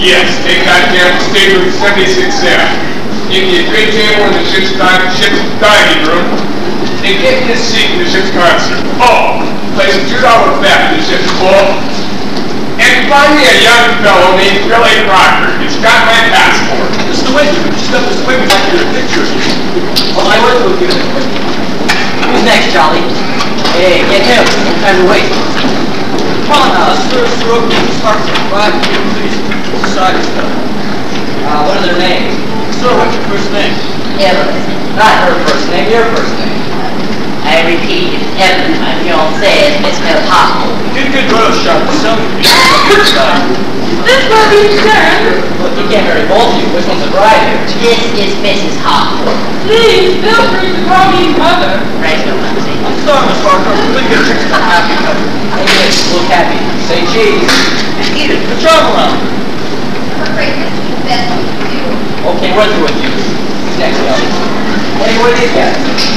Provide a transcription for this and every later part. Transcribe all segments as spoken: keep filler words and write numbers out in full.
Yes, take that damn stateroom seventy-six F. Give me a good table in the ship's, di ship's dining room, and get me a seat in the ship's concert. Oh, place a two dollar bet in the ship's full. And find me a young fellow named Billy Crocker. He's got my passport. Mister Wiggins, just up this way, we'd like to get a picture of you. Well, I want to give it a quick. Who's next, Charlie? Hey, get him. No time to wait. Come on now, stir, stir up, start to right, please. Side stuff. Uh, what are their names? Sir, what's your first name? Evelyn. Not her first name, your first name. I repeat, it's Evelyn. My fiancée is Miss Milhouse. Get a good roll shot. Some This will be done. Look, you can't very bold you. Which one's the bride here? This is Missus Hopkins. Please, feel free to call me Mother. Right, no, Mumsy. I'm sorry, Miss Parker. We can get a picture of the happy couple. Hey, Miss, look happy. Say cheese. Eat it. What's wrong around? I'm afraid this is the best we can do. Okay, we're through with you. Who's next, Ellie? Hey, what are these guys?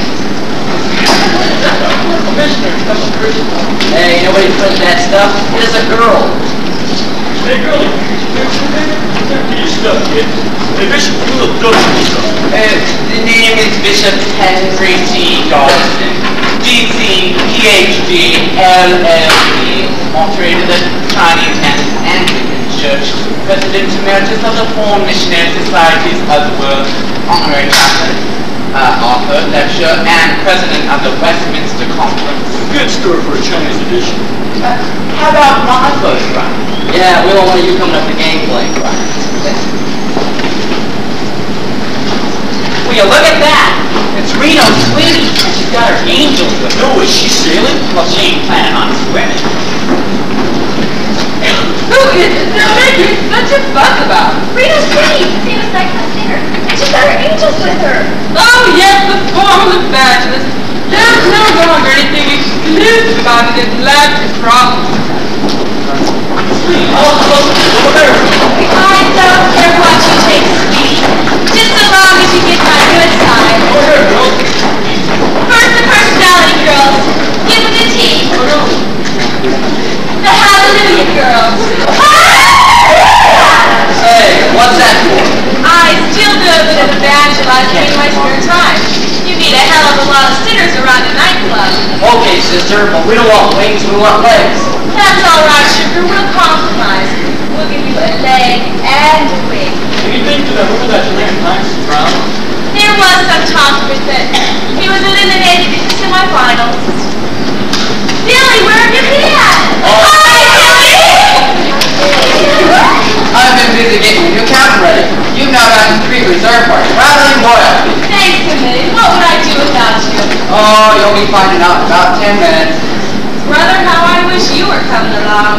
Commissioner, special Christian. Hey, nobody put that stuff. It is a girl. Hey, girlie. Get your stuff, kid. Hey, Bishop, you look good for yourself. Uh, the name is Bishop Henry T. Dawson. D C, P H D, L L D. Entree to the Chinese and Anglican Church. President Emeritus of the Foreign Missionary Societies of the World. Honorary Chaplain. Uh, author, lecturer, and president of the Westminster Conference. Good story for a Chinese edition. Uh, how about my first run? Yeah, we don't want you coming up the gangplank, right? Will you look at that? It's Reno's sweetie, and she's got her angels with her. No, is she sailing? Well, she ain't planning on swimming. Who is it they're making such a fuss about? Rita's pretty, famous nightclub singer, and she's got her angels with her. Oh, yes, the form of bachelors. There's no longer anything exclusive about it in life is problems. Oh, look, over there. I don't care what you take, sweetie. Just as long as you get my good side. Over here, girl. First the personality girls. Give them the tea. Oh, no. The hallelujah girls. Hey, what's that for? I still do a bit of evangelizing in my spare time. You meet a hell of a lot of sinners around a nightclub. Okay, sister, but we don't want wings, we want legs. That's all right, sugar. We'll compromise. We'll give you a leg and a wing. Anything to that woman that you ran times around? There was some talk of it, but he was eliminated in the semifinals. Billy, where have you been? Oh. Hi, Billy! I've been busy getting your new cabin ready. You've now gotten three reserve parts. Rattling royal. Thanks, Billy. What would I do without you? Oh, you'll be finding out in about ten minutes. Brother, how I wish you were coming along.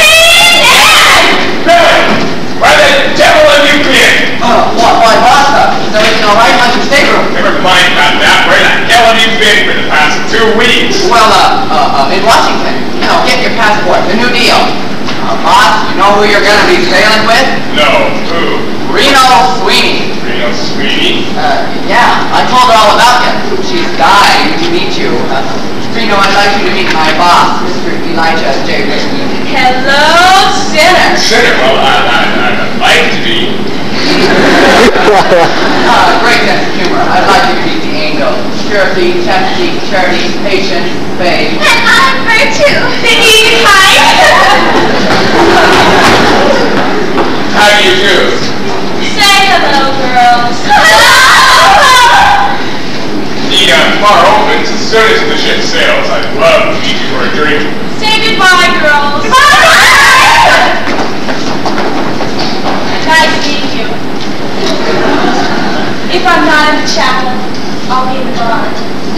Billy! Where the devil have you been? Oh, what? Why, Basta? Is everything all right in my stateroom? Never mind about that. Where the hell have you been for the past two weeks? Well, uh, uh, uh, in Washington. You know, get your passport. The new deal. Uh, boss, you know who you're going to be sailing with? No. Who? Reno Sweeney. Reno Sweeney? Uh, yeah, I told her all about you. She's dying to meet you. Uh, Reno, I'd like you to meet my boss, Mister Elijah J. Whiskey. Hello, sinner. Sinner? Well, I, I, I'd like to be. uh, great sense of humor. I'd like you to meet the angels. Purity, chastity, charity, patience, faith. And I'm virtue. The Eve high. How do you do? Say hello, girls. Hello! The uh, bar opens as soon as the ship sails. I'd love to meet you for a drink. Say goodbye, girls. Nice meeting you. If I'm not in the chapel, I'll be in the bar.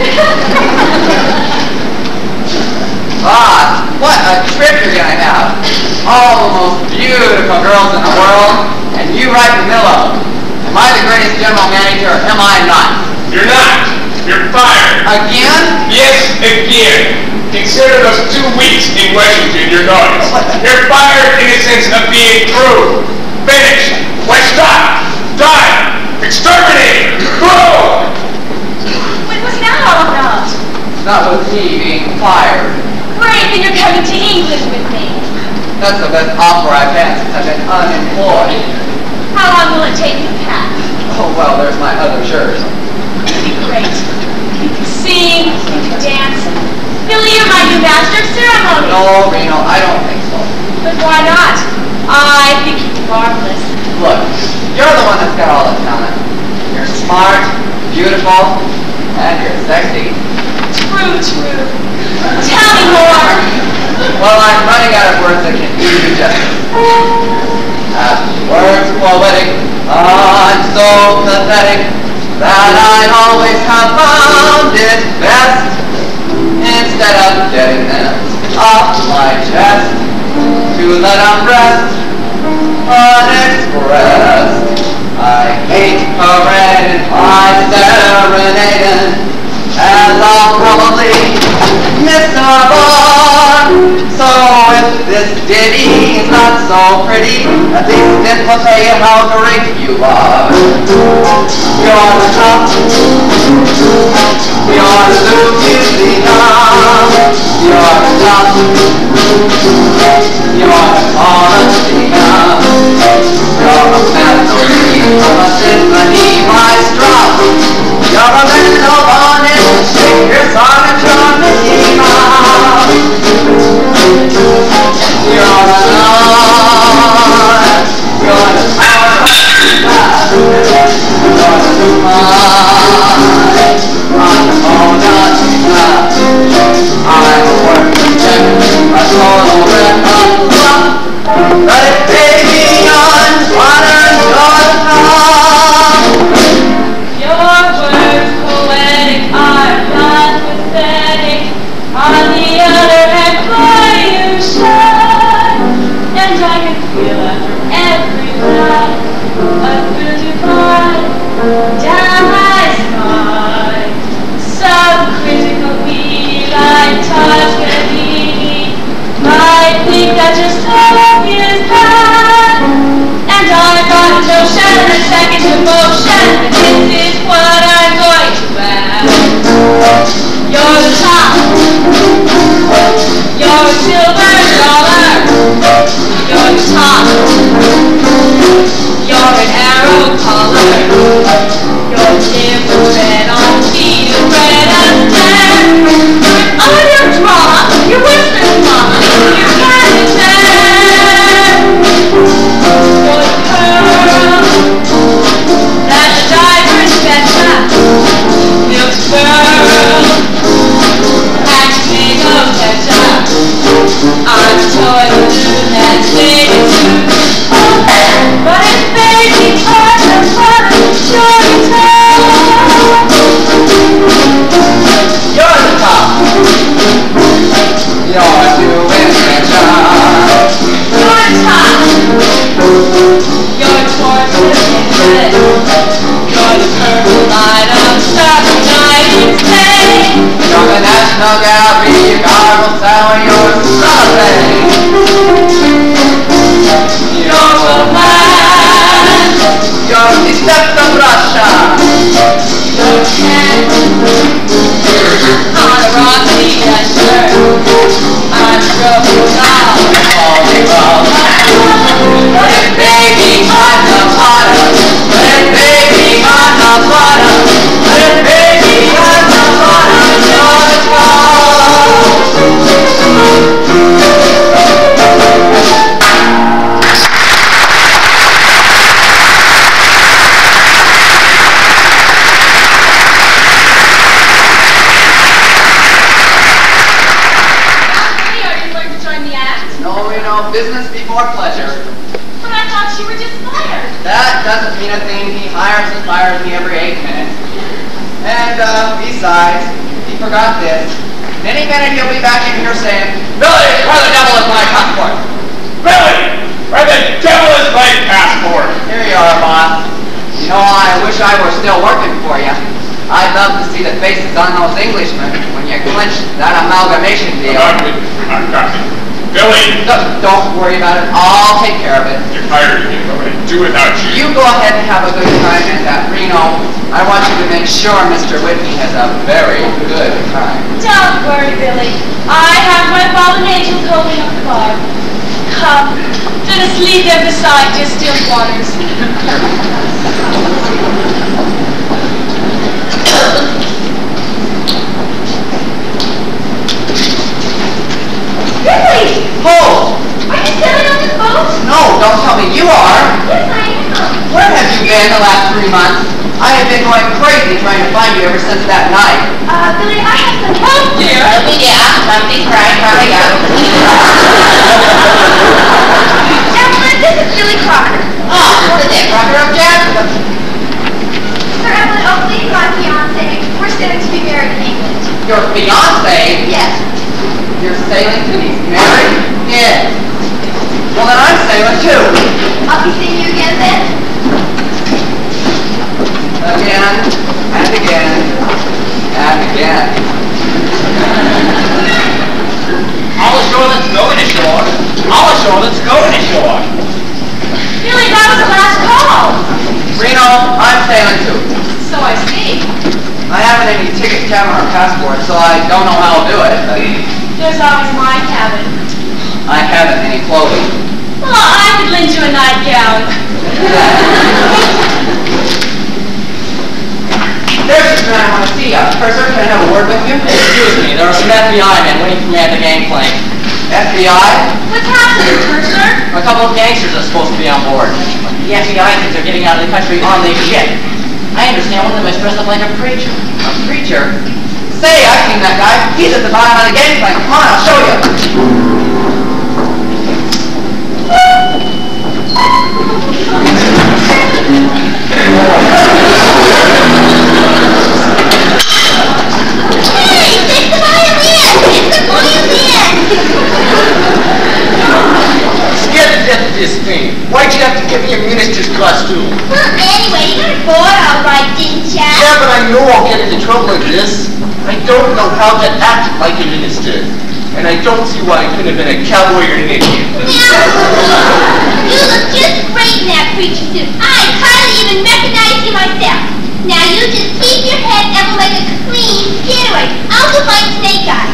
Boss, what a trip you're going to have. All the most beautiful girls in the world, and you right in the middle of them. Am I the greatest general manager, or am I not? You're not. You're fired. Again? Yes, again. Consider those two weeks in Washington your notice. You're fired in the sense of being through. Finished. West up. Done. Exterminated. Boom. What was that all about? Not with me being fired. Great, then you're coming to England with me. That's the best offer I've had since I've been unemployed. How long will it take you to pack? Oh, well, there's my other shirts. Great. You can sing, you can dance. Billy, you're my new master of ceremony. No, Reno, I don't think so. But why not? I think you're marvelous. Look, you're the one that's got all the talent. You're smart, beautiful, and you're sexy. True, true. Tell me more. Well, I'm running out of words that can do you justice. Uh, words poetic, uh, and so pathetic, that I'd always have found it best, instead of getting them off my chest, to let them rest unexpressed. I hate parading my serenading, as I'll probably miss a bar. So if this ditty is not so pretty, at least it will tell you how great you are. You're the top, you're the Louisiana, you're the top, you're the Colosseum, you're a melody of a symphony maestro, you're a mellow bonnet, shake your sonnet, you're Mickey Mouse. You're the Lord, you're the power of God, you're the Lord, on the bonus club. I'm a working check, a total wreck of love, but it baby on modern dot com. Your words poetic are not pathetic. On the other hand, boy, you shine. And I can feel after every line a thrill divine down my spine. Some critical being like Toscanini might think that your song is bad. And I've got no notion and second devotion, but this is what I'm going to add. You're the top, you're a silver dollar, you're the top, you're an arrow collar, you're different on feet of bread and dead. All your drama, your whispers, mama, your cat is dead. You're the pearl that the divers fetch up, milk pearl, acting of ketchup. I'm a toy balloon that's made of soup, but it's baby on the bottom of your guitar. You're the top, you're doing the job. You're the top, you're towards the good. You're the purple light of Saturday night instead. You're the National Gallery, your gargle sour, you're something. You're a man, You're the steps of Russia. you're a cat on a rocky shirt. I'm broken down, Holy well. Put it baby on the bottom. Put it baby on the bottom. Put it baby on the bottom. You're the No, you know, business before pleasure. but I thought you were just fired. That doesn't mean a thing. He hires and fires me every eight minutes. And, uh, besides, he forgot this. And any minute he'll be back in here saying, Billy, where the devil is my passport? Billy, where the devil is my passport? Here you are, boss. You know, I wish I were still working for you. I'd love to see the faces on those Englishmen when you clinched that amalgamation deal. I'm with you. I'm copy. Billy, Don't, don't worry about it. I'll take care of it. you're hired again. What would I do without you? You go ahead and have a good time, and uh, Reno, I want you to make sure Mister Whitney has a very good time. Don't worry, Billy. I have my fallen angels holding up the bar. come. Let us lead them beside your still waters. Really? Hold! Are you sailing on this boat? No, don't tell me you are. Yes, I am. Where have you been the last three months? I have been going crazy trying to find you ever since that night. Uh, Billy, I have some help, dear. Oh, yeah, something's right, probably got Evelyn, this is Billy Crocker. Oh, what is it, Crocker of Jack? Sir Evelyn Oakley, my fiancé. We're sailing to be married in England. Your fiancé? Yes. You're sailing to be married? Yes. Well, then I'm sailing too. I'll be seeing you again then. Again, and again, and again. All ashore that's going ashore. All ashore that's going ashore. Billy, that was the last call. Reno, I'm sailing too. So I see. I haven't any ticket, camera, or passport, so I don't know how I'll do it. There's always my cabin. I haven't any clothing. Well, I could lend you a nightgown. There's the man I want to see. Uh, Purser, can I have a word with you? Excuse me, there are some F B I men waiting for me at the gangplank. F B I? What's happening, Purser? A couple of gangsters are supposed to be on board. The F B I thinks they're getting out of the country on the ship. I understand one of them is dressed up like a preacher. A preacher? Say, I've seen that guy. He's at the bottom of the gangplank. Come on, I'll show you. Hey, it's the violin! It's the violin! Scared to death of this thing. Why'd you have to give me a minister's costume? Well, anyway, you got bored all right, didn't ya? Yeah, but I know I'll get into trouble like this. I don't know how to act like a minister. And I don't see why I couldn't have been a cowboy or an Indian. You look just great in that preacher suit. I hardly even recognize you myself. Now you just keep your head and we'll make a clean getaway. I'll go find Snake Eyes.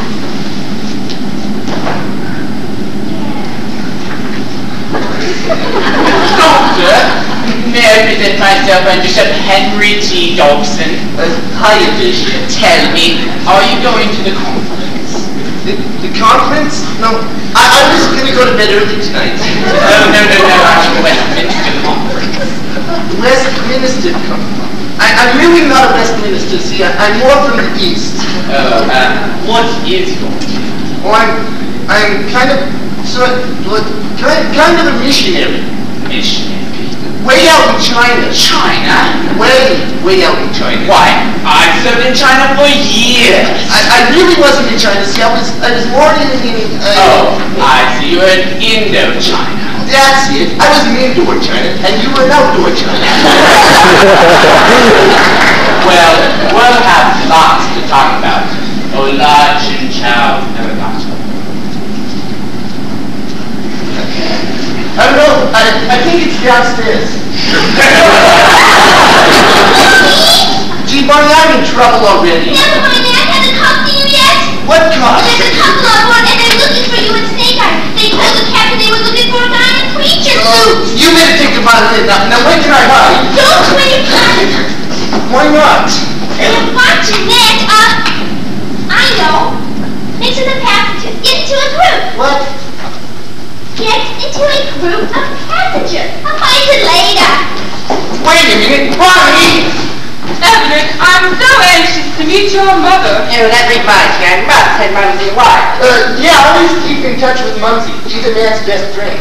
Doctor? May I present myself, I'm Bishop Henry T. Dobson. Uh, hiya, Bishop. Tell me, are you going to the conference? The, the conference? No, I, I was going to go to bed early tonight. Oh, no, no, no, I'm the Westminster Conference. Westminster Conference? I, I'm really not a Westminster, see, I, I'm more from the East. Oh, uh, what is your Well, I'm, I'm kind of, sort of, kind, kind of a missionary. missionary? Way out in China. China? Way, way out in China. Why, I've served in China for years. I, I really wasn't in China. See, I was, I was born in, in uh, Oh, I see, you're in Indochina. That's it. I was in indoor China, and you were in outdoor China. Well, we'll have lots to talk about. Oh, La Chin Chow never got to. I don't know. I, I think it's downstairs. Gee, Bonnie, I'm in trouble already. Never mind that. Hasn't come to you yet? What cost? There's a couple on board and they're looking for you in Snake Eyes. They told the captain they were looking for a guy in a preacher Oh, suit. you better take the violin now. Now, when can I hide? Don't do any time. Why not? You're watching that, uh, I know. Make sure the passengers get into a group. What? Get into a group of passengers. I'll find you later. Wait a minute. Bonnie! Evelyn, I'm so anxious to meet your mother. Oh, that reminds me. I must have Mumsy wife. Uh, yeah, I always keep in touch with Mumsy. She's a man's best friend.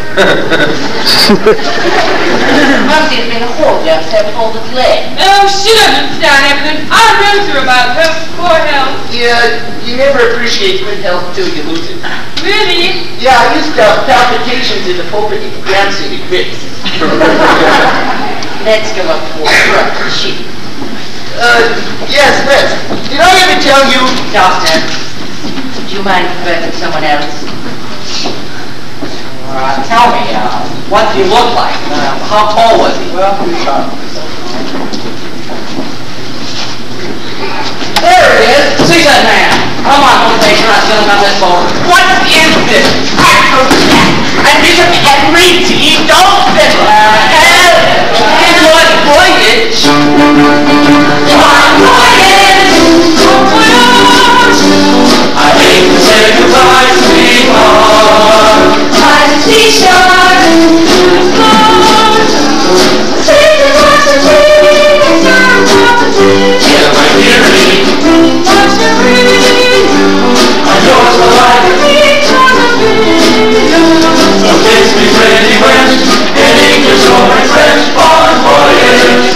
Mumsy's been a whole just have pulled its leg. Oh, she doesn't understand, Evelyn. I knows her about her poor health. Yeah, you never appreciate good health till you lose it. Really? Yeah, I used to have palpitations in the pulpit and dancing in grits. Let's go up for a sheep. Uh, yes, let's. Did I ever tell you? Doctor, do you mind presenting someone else? Uh, tell me, uh, what do you look like? Uh, how tall was he? Well, there it is. See that man. Come on, don't take her out, get him on this boat. What is this? I told you that. And Bishop Henry T. Dolphin. And what voyage? One voyage. I hate to say goodbye, sweetheart. By the seashore, to the floor. Sing the watch and tea, and some coffee. Yeah, my dearie. Watch and read. I'm yours for life. So kiss me pretty French, in English or in French, bon voyage.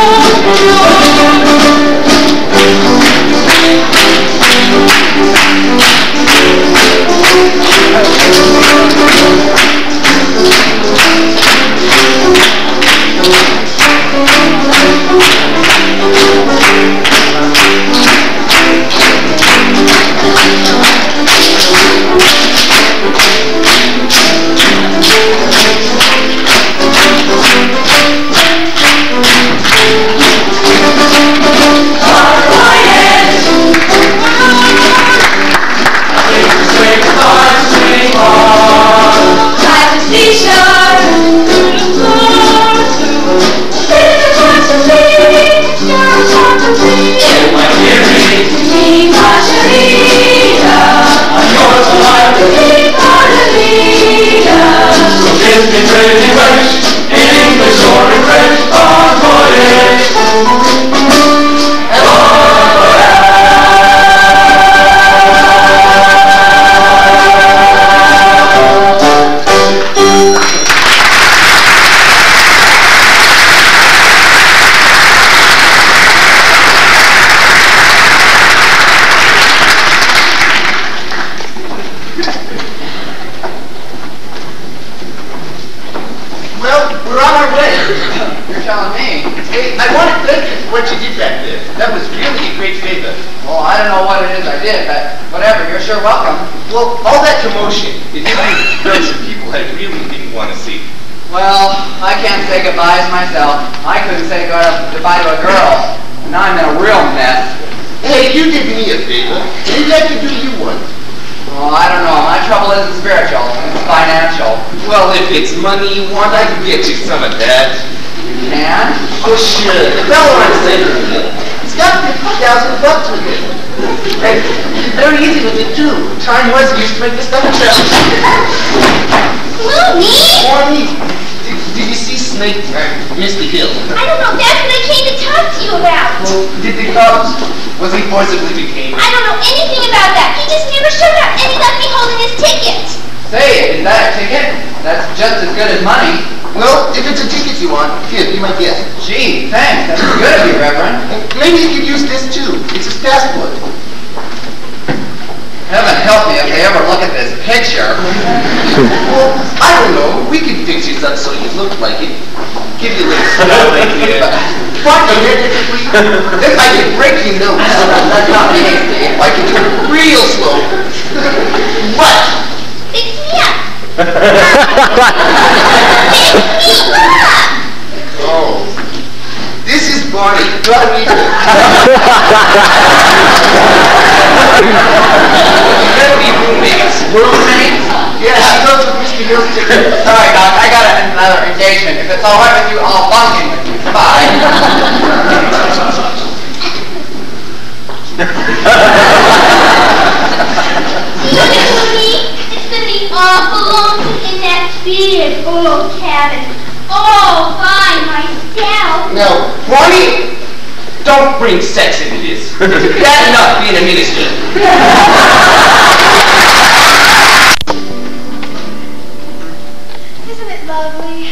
Sure, welcome. Well, all that commotion, it gave me thrills of people I really didn't want to see. Well, I can't say goodbyes myself. I couldn't say goodbye to a girl. And now I'm in a real mess. Hey, you did me a favor. Maybe I can do you one. Well, I don't know. My trouble isn't spiritual. It's financial. Well, if it's money you want, I can get you some of that. You can? Oh, sure. The fellow I'm saving with, he's got fifty thousand bucks with him. And he's very easy with it, too. Time was he used to make this stuff himself. Who, me? Or me. Did, did you see Snake, uh, Mister Hill? I don't know. That's what I came to talk to you about. Well, did the Cubs? Was he forcibly detained? I don't know anything about that. He just never showed up, and he left me holding his ticket. Say, is that a ticket? That's just as good as money. Well, if it's a ticket you want, here, be my guest. Gee, thanks. That's good of you, Reverend. Maybe you could use this, too. It's his passport. Heaven help me if they ever look at this picture. Well, I don't know. We can fix you up so you look like it. Give you a little smell right here. Fuck your head, please. Then I can break your nose. That's not me, Steve. I can turn it real slow. What? Fix me up. Fix me up. Oh. This is Barney. Gotta meet him. You better be roommates. Roommates? Yeah, she goes with Mister Hill's ticket. Sorry, Doc. I got another engagement. If it's all right with you, I'll bunk in with you. Bye. You know, me, it's gonna be awful lonesome in that big old cabin. All by myself. Now, Barney, don't bring sex into this. It's bad enough being a minister. Isn't it lovely?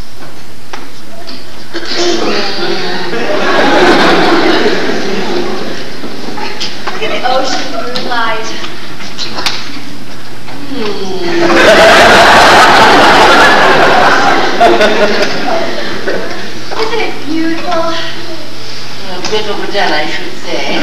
Look at the ocean moonlight. Isn't it beautiful? A bit overdone, I should say.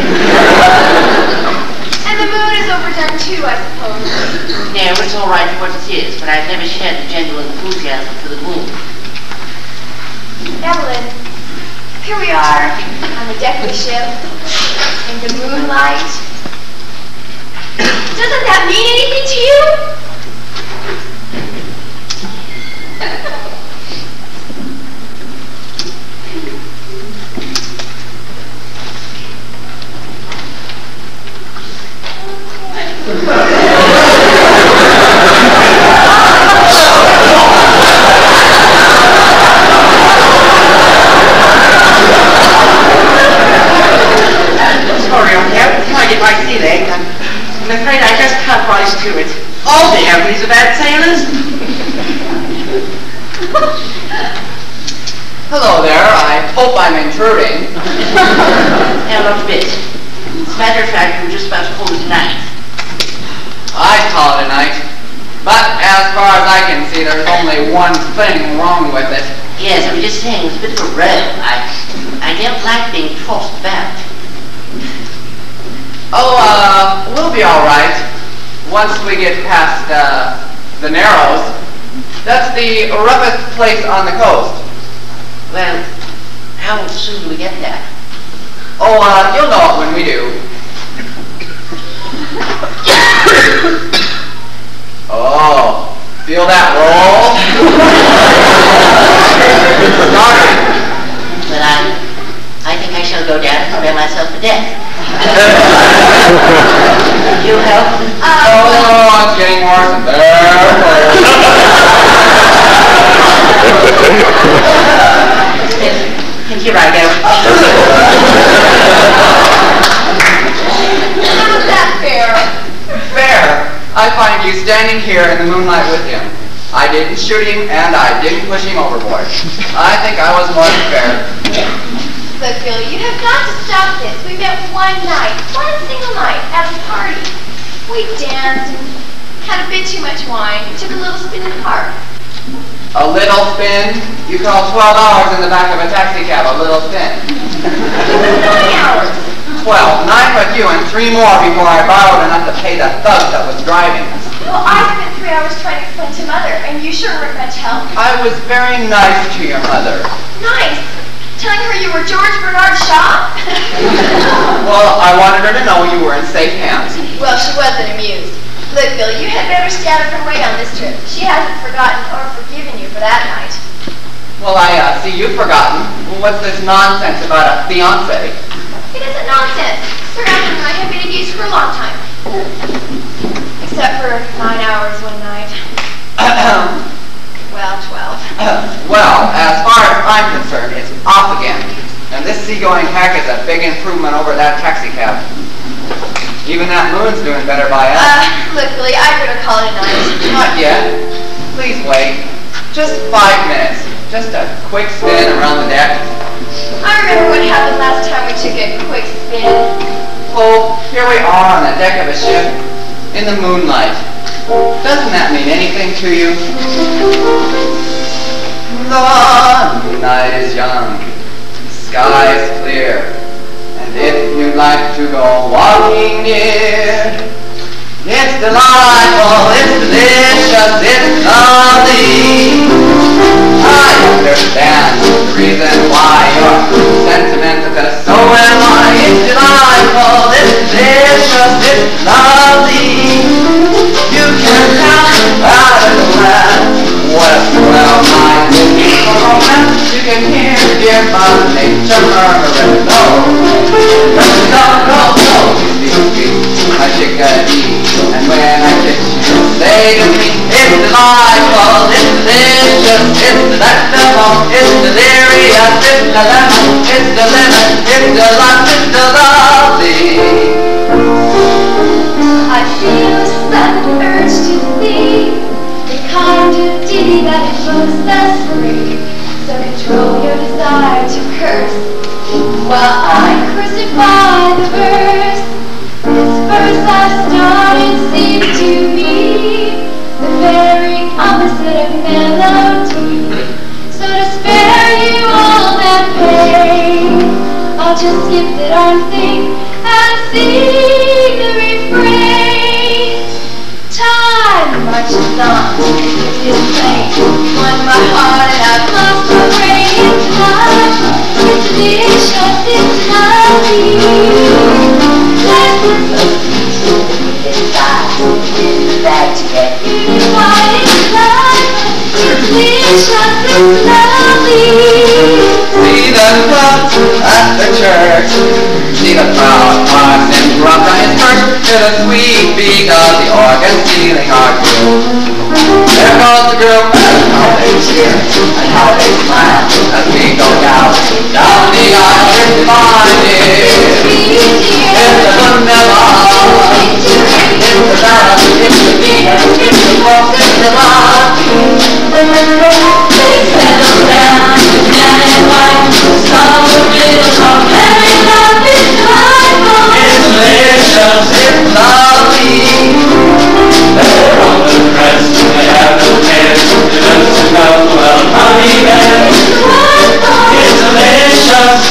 And the moon is overdone too, I suppose. Yeah, it's all right for what it is, but I've never shared the genuine enthusiasm for the moon. Evelyn, here we are on the deck of the ship in the moonlight. Doesn't that mean anything to you? Hello there, I hope I'm intruding. And not a bit. As a matter of fact, we were just about to call it a night. I'd call it a night. But as far as I can see, there's only one thing wrong with it. Yes, I was just saying, it's a bit of a row. I, I don't like being tossed about. Oh, uh, we'll be all right once we get past, uh, the Narrows. That's the roughest place on the coast. Well, how soon do we get there? Oh, uh, you'll know it when we do. Oh, feel that roll? Well, I, I think I shall go down and prepare myself for death. You help? Oh, it's getting worse and And here I go. How's that fair? Fair. I find you standing here in the moonlight with him. I didn't shoot him, and I didn't push him overboard. I think I was more than fair. Look, Billy, you have got to stop this. We met one night, one single night, at a party. We danced and had a bit too much wine, took a little spin in the park. A little spin? You call twelve hours in the back of a taxi cab a little spin. Nine hours. Twelve. Nine with you and three more before I borrowed enough to pay the thug that was driving us. Well, I spent three hours trying to explain to Mother, and you sure weren't much help. I was very nice to your mother. Nice. Telling her you were George Bernard Shaw? Well, I wanted her to know you were in safe hands. Well, she wasn't amused. Look, Billy, you had better stay out of her way on this trip. She hasn't forgotten or forgiven you for that night. Well, I uh, see you've forgotten. What's this nonsense about a fiancé? It isn't nonsense. Sir Allen and I have been engaged for a long time. Except for nine hours one night. Well, twelve. Well, as far as I'm concerned, it's off again. And this seagoing hack is a big improvement over that taxi cab. Even that moon's doing better by us. Uh, look, Billy, I'd better call it a night. Not yet. Please wait. Just five minutes. Just a quick spin around the deck. I remember what happened last time we took a quick spin. Oh, here we are on the deck of a ship in the moonlight. Doesn't that mean anything to you? The night is young, the sky is clear, and if you'd like to go walking near, it's delightful, it's delicious, it's lovely. I understand the reason why you're sentimental, because so am I. It's delightful, it's delicious, it's lovely. You can tell about it, man. What a swell night it is for romance. You can hear dear Mother Nature murmuring, no, no, no, no, no, you speak, my chickadee. And when I kiss you, say to me, it's delightful, it's delicious, it's delectable, it's delirious, it's the lemon, it's the lemon, it's the love, it's the lovely. I feel a sudden urge to sing the kind of ditty that invokes the spring. So control your desire to curse while I crucify the verse. This verse I started seemed to me the very opposite of melody. So to spare you all that pain, I'll just skip the darn thing and sing the refrain. Time marches on, it is plain. Won my heart and I've lost my brain. It's love, it's delicious, it's lovely. Life is so sweet, it's inside, in the bag to get unified. It's love, it's delicious, it's lovely. See the clock at the church, see the proud parson rock on his perch, to the sweet beat of the organ stealing our groove. There goes the group, and how they cheer, and how they smile, as we go down, down the aisle. It's divine, it's the wonderful, it's the love, it's the beat, it's the walk, it's the love. because it's lovely. They're on the crest, they have no care. They just took out the well honey bed. It's delicious.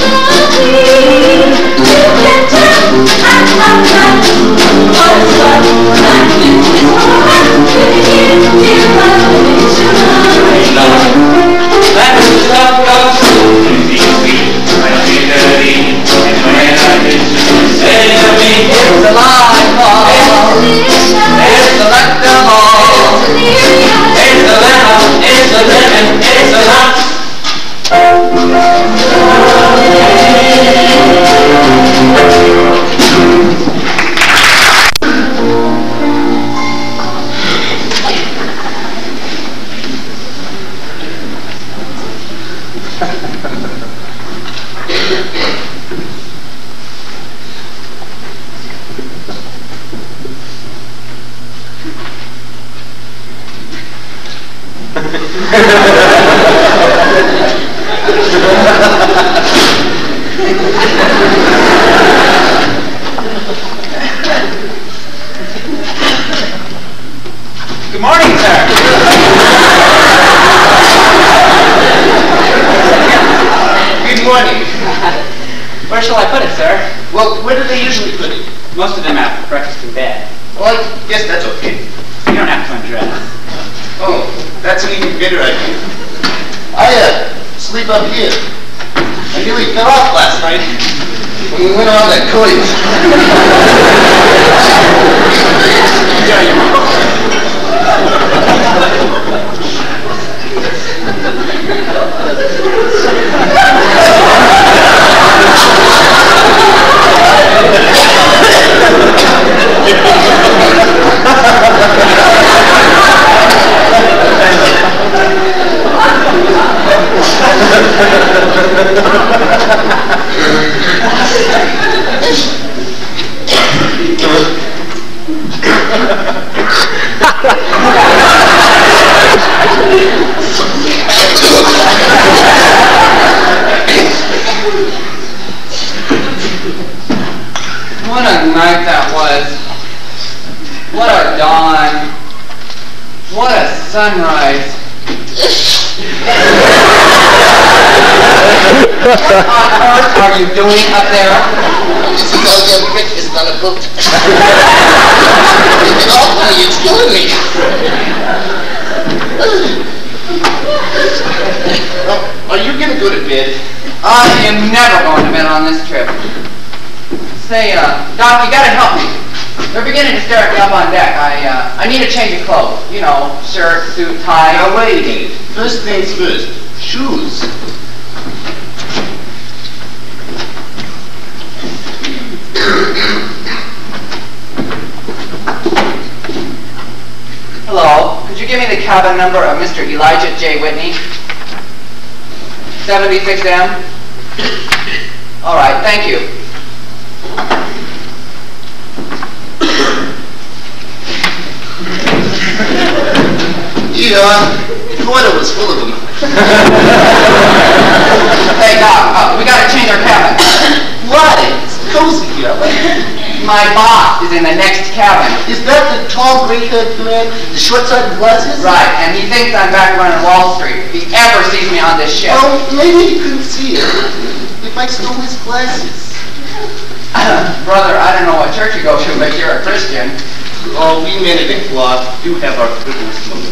That's the love goes sweet, sweet, I feel dirty, and when I miss you, say to me, it's a life ball, it's delectable, it's a lemon, it's a lemon, it's a lot. Good morning, sir. Good morning. Where shall I put it, sir? Well, where do they usually put it? Most of them after breakfast in bed. Well, I guess that's okay. You don't have to undress. Oh, that's an even better idea. I, uh, sleep up here. I nearly fell off last night when we went on that cruise. Yeah, you What a night that was. What a dawn. What a sunrise. What on earth are you doing up there? This is all your breakfast on a boat. Oh, it's killing me. Oh, are you gonna go to bed? I am never going to bed on this trip. Say, uh, Doc, you gotta help me. They're beginning to stare at me up on deck. I, uh, I need a change of clothes. You know, shirt, suit, tie. Now wait a minute. First things first. Shoes. Hello, could you give me the cabin number of Mister Elijah J. Whitney? seventy-six M? All right, thank you. Yeah, Coeur was full of them. Hey, Doc, uh, we gotta change our cabin. Why? It's cozy here. My boss is in the next cabin. Is that the tall, gray-haired man, the short-sighted glasses? Right, and he thinks I'm back running Wall Street if he ever sees me on this ship. Well, maybe he couldn't see it if I stole his glasses. Brother, I don't know what church you go to, but you're a Christian. Oh, we men at the cloth do have our frivolous moments.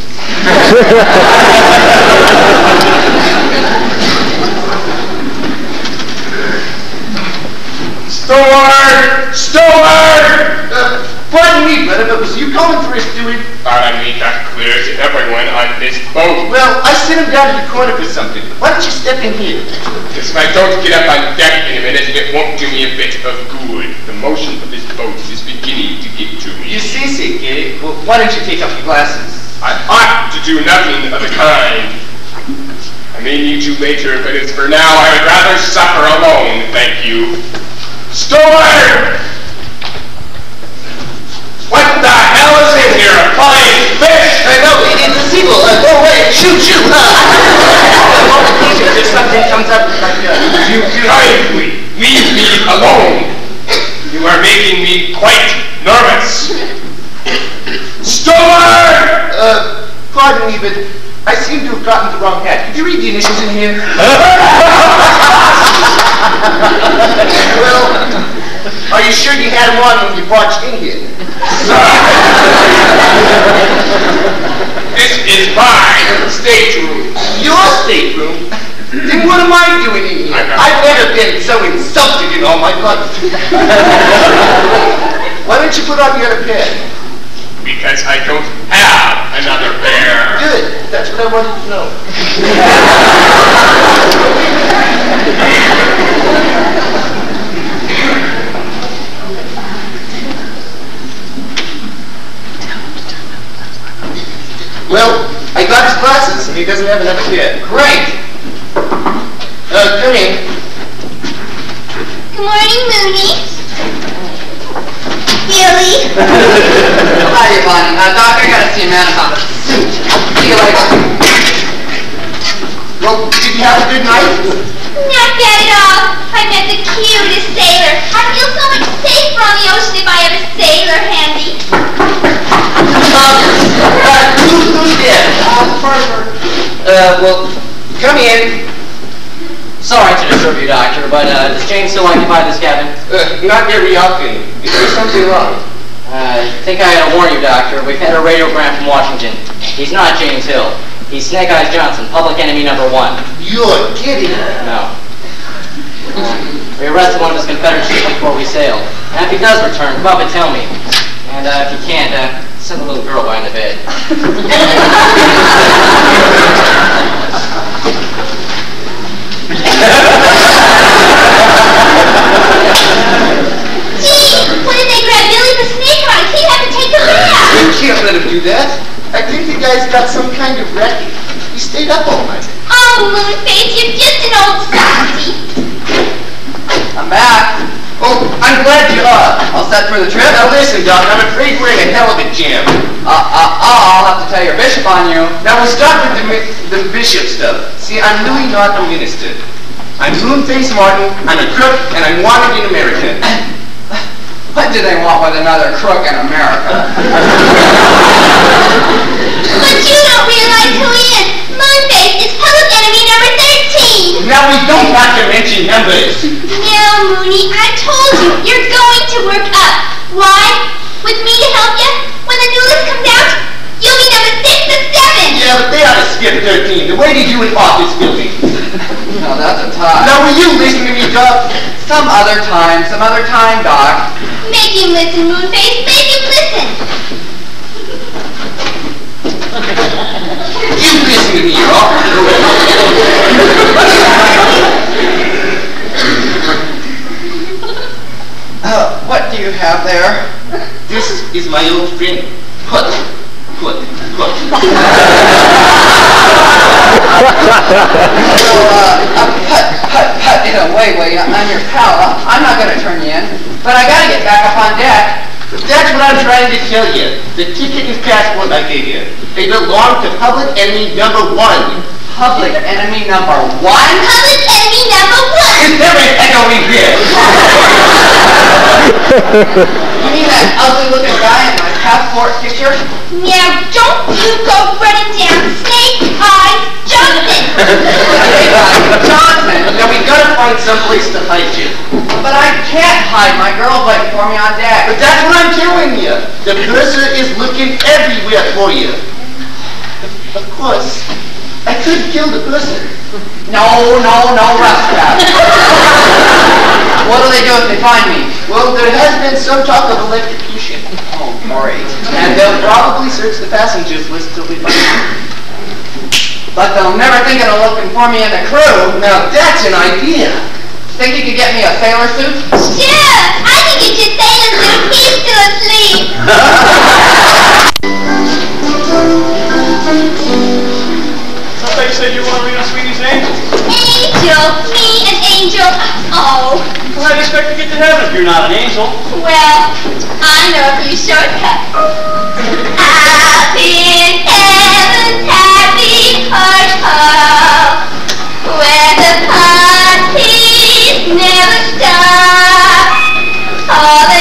Steward! Steward! Uh, pardon me, brother, but was you calling for a steward? I made that clear to everyone on this boat. Well, I sent him down to the corner for something. Why don't you step in here? If I don't get up on deck in a minute, it won't do me a bit of good. The motion of this boat is beginning to get to me. You see, see, kid. Well, why don't you take off your glasses? I ought to do nothing of the kind. I may need you later, but as for now, I would rather suffer alone, thank you. Steward! What the hell is in here? A flying fish? I know, it's a seagull. Uh, go away. Shoot, shoot. Uh, if something comes up like uh, You kindly leave me alone. You are making me quite nervous. Steward! Uh, pardon me, but I seem to have gotten the wrong hat. Could you read the initials in here? Well, are you sure you had them on when you barged in here? This is my stateroom. Your stateroom? Then what am I doing in here? I've never been so insulted in all my life. Why don't you put on the other pair? Because I don't have another pair. Good. That's what I wanted to know. Well, I got his glasses, and he doesn't have another pair. Great. Uh, come in. Good morning, Mooney. Billy. Hi, Bonnie. Uh, Doc, I gotta see a man about the suit. See you later. Well, did you have a good night? Not bad at all. I met the cutest sailor. I feel so much safer on the ocean if I have a sailor handy. Um, uh, who, who's there? Uh, well, come in. Sorry to disturb you, Doctor, but uh, does James still occupy this cabin? Uh, not very often. Is there something wrong? Uh, I think I had to warn you, Doctor. We've had a radiogram from Washington. He's not James Hill. He's Snake Eyes Johnson, public enemy number one. You're kidding. No. We arrested one of his Confederate ships before we sailed. And if he does return, come up and tell me. And uh, if you can't, uh, send the little girl behind the bed. Gee, what did they grab Billy for snake eyes? He'd have to take the bath. You can't let him do that. I think the guy's got some kind of racket. He stayed up all night. Oh, Moonface, you're just an old softy. I'm back. Oh, I'm glad you are. All set for the trip? Now listen, Doc, I'm afraid we're in a hell of a jam. Uh, uh, I'll have to tell your bishop on you. Now we'll start with the, mi- the bishop stuff. See, I'm really not a minister. I'm Moonface Martin, I'm a crook, and I'm wanted in America. What do they want with another crook in America? But you don't realize who he is. Moonface is public enemy number thirteen. Now we don't have to mention numbers. Now, Mooney, I told you, you're going to work up. Why? With me to help you? When the new list comes out, you'll be number six or seven. Yeah, but they ought to skip thirteen. The way they do in office building. No, that's a tie. Now will you listen to me, Doc? Some other time, some other time, Doc. Make him listen, Moonface. Make him listen. You listen to me, Doc. Uh, what do you have there? This is my old friend. Put. Put. Put. So, uh, uh, put, put, put, you know, wait, wait, I'm your pal. I'm not gonna turn you in, but I gotta get back up on deck. That's what I'm trying to tell you. The ticket and passport I gave you, they belong to public enemy number one. Public enemy number one? Public enemy number one. Is there an echoing here? You mean that ugly-looking guy in my passport picture? Now, don't you go running down Snake Eyes Johnson. Johnson! Now we gotta find someplace to hide you. But I can't hide. My girl's waiting for me on deck. But that's what I'm telling you. The purser is looking everywhere for you. Of course, I could kill the purser. No, no, no, Rascal. What do they do if they find me? Well, there has been some talk of electrocution. Oh, great. And they'll probably search the passengers list till they find you. But they'll never think of looking for me in the crew. Now that's an idea. Think you could get me a sailor suit? Sure, I think it's your sailor suit. He's still asleep. I thought you said you wanted to read on Sweetie's Angel. Angel, me an angel. Oh, Well, how do you expect to get to heaven if you're not an angel? well, I know a few shortcuts. Up in heaven's happy heart hub, where the parties never stop. All the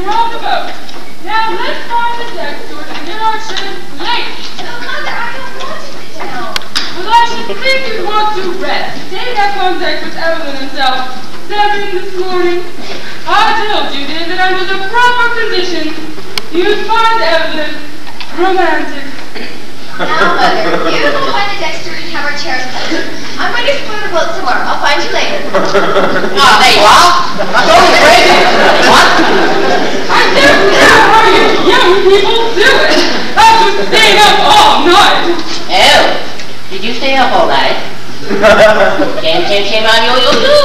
you're on the boat. Now let's find the deck steward and get our ship late. Oh, Mother, I don't want to sit down. Well, I should think you'd want to rest. Dave had contact with Evelyn himself. Seven this morning. I told you, Dave, that under the proper conditions, you'd find Evelyn romantic. Now, Mother, you go find the deck steward and have our chairs placed. I'm going to explore the boat some more. I'll find you later. Oh, there you are. I'm totally crazy. What? I don't know how you young people do it. After staying up all night. Oh, did you stay up all night? Shame, shame, shame on you, you do.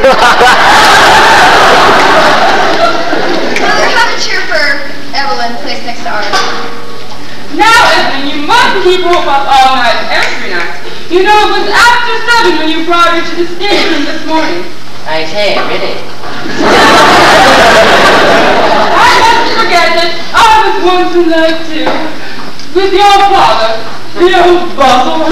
Mother, have a chair for Evelyn placed next to ours. Now, Evelyn, you mustn't keep hope up all night every night. You know it was after seven when you brought her to the station this morning. I say, really? I must forget that I was once in love too. With your father, the old bustle.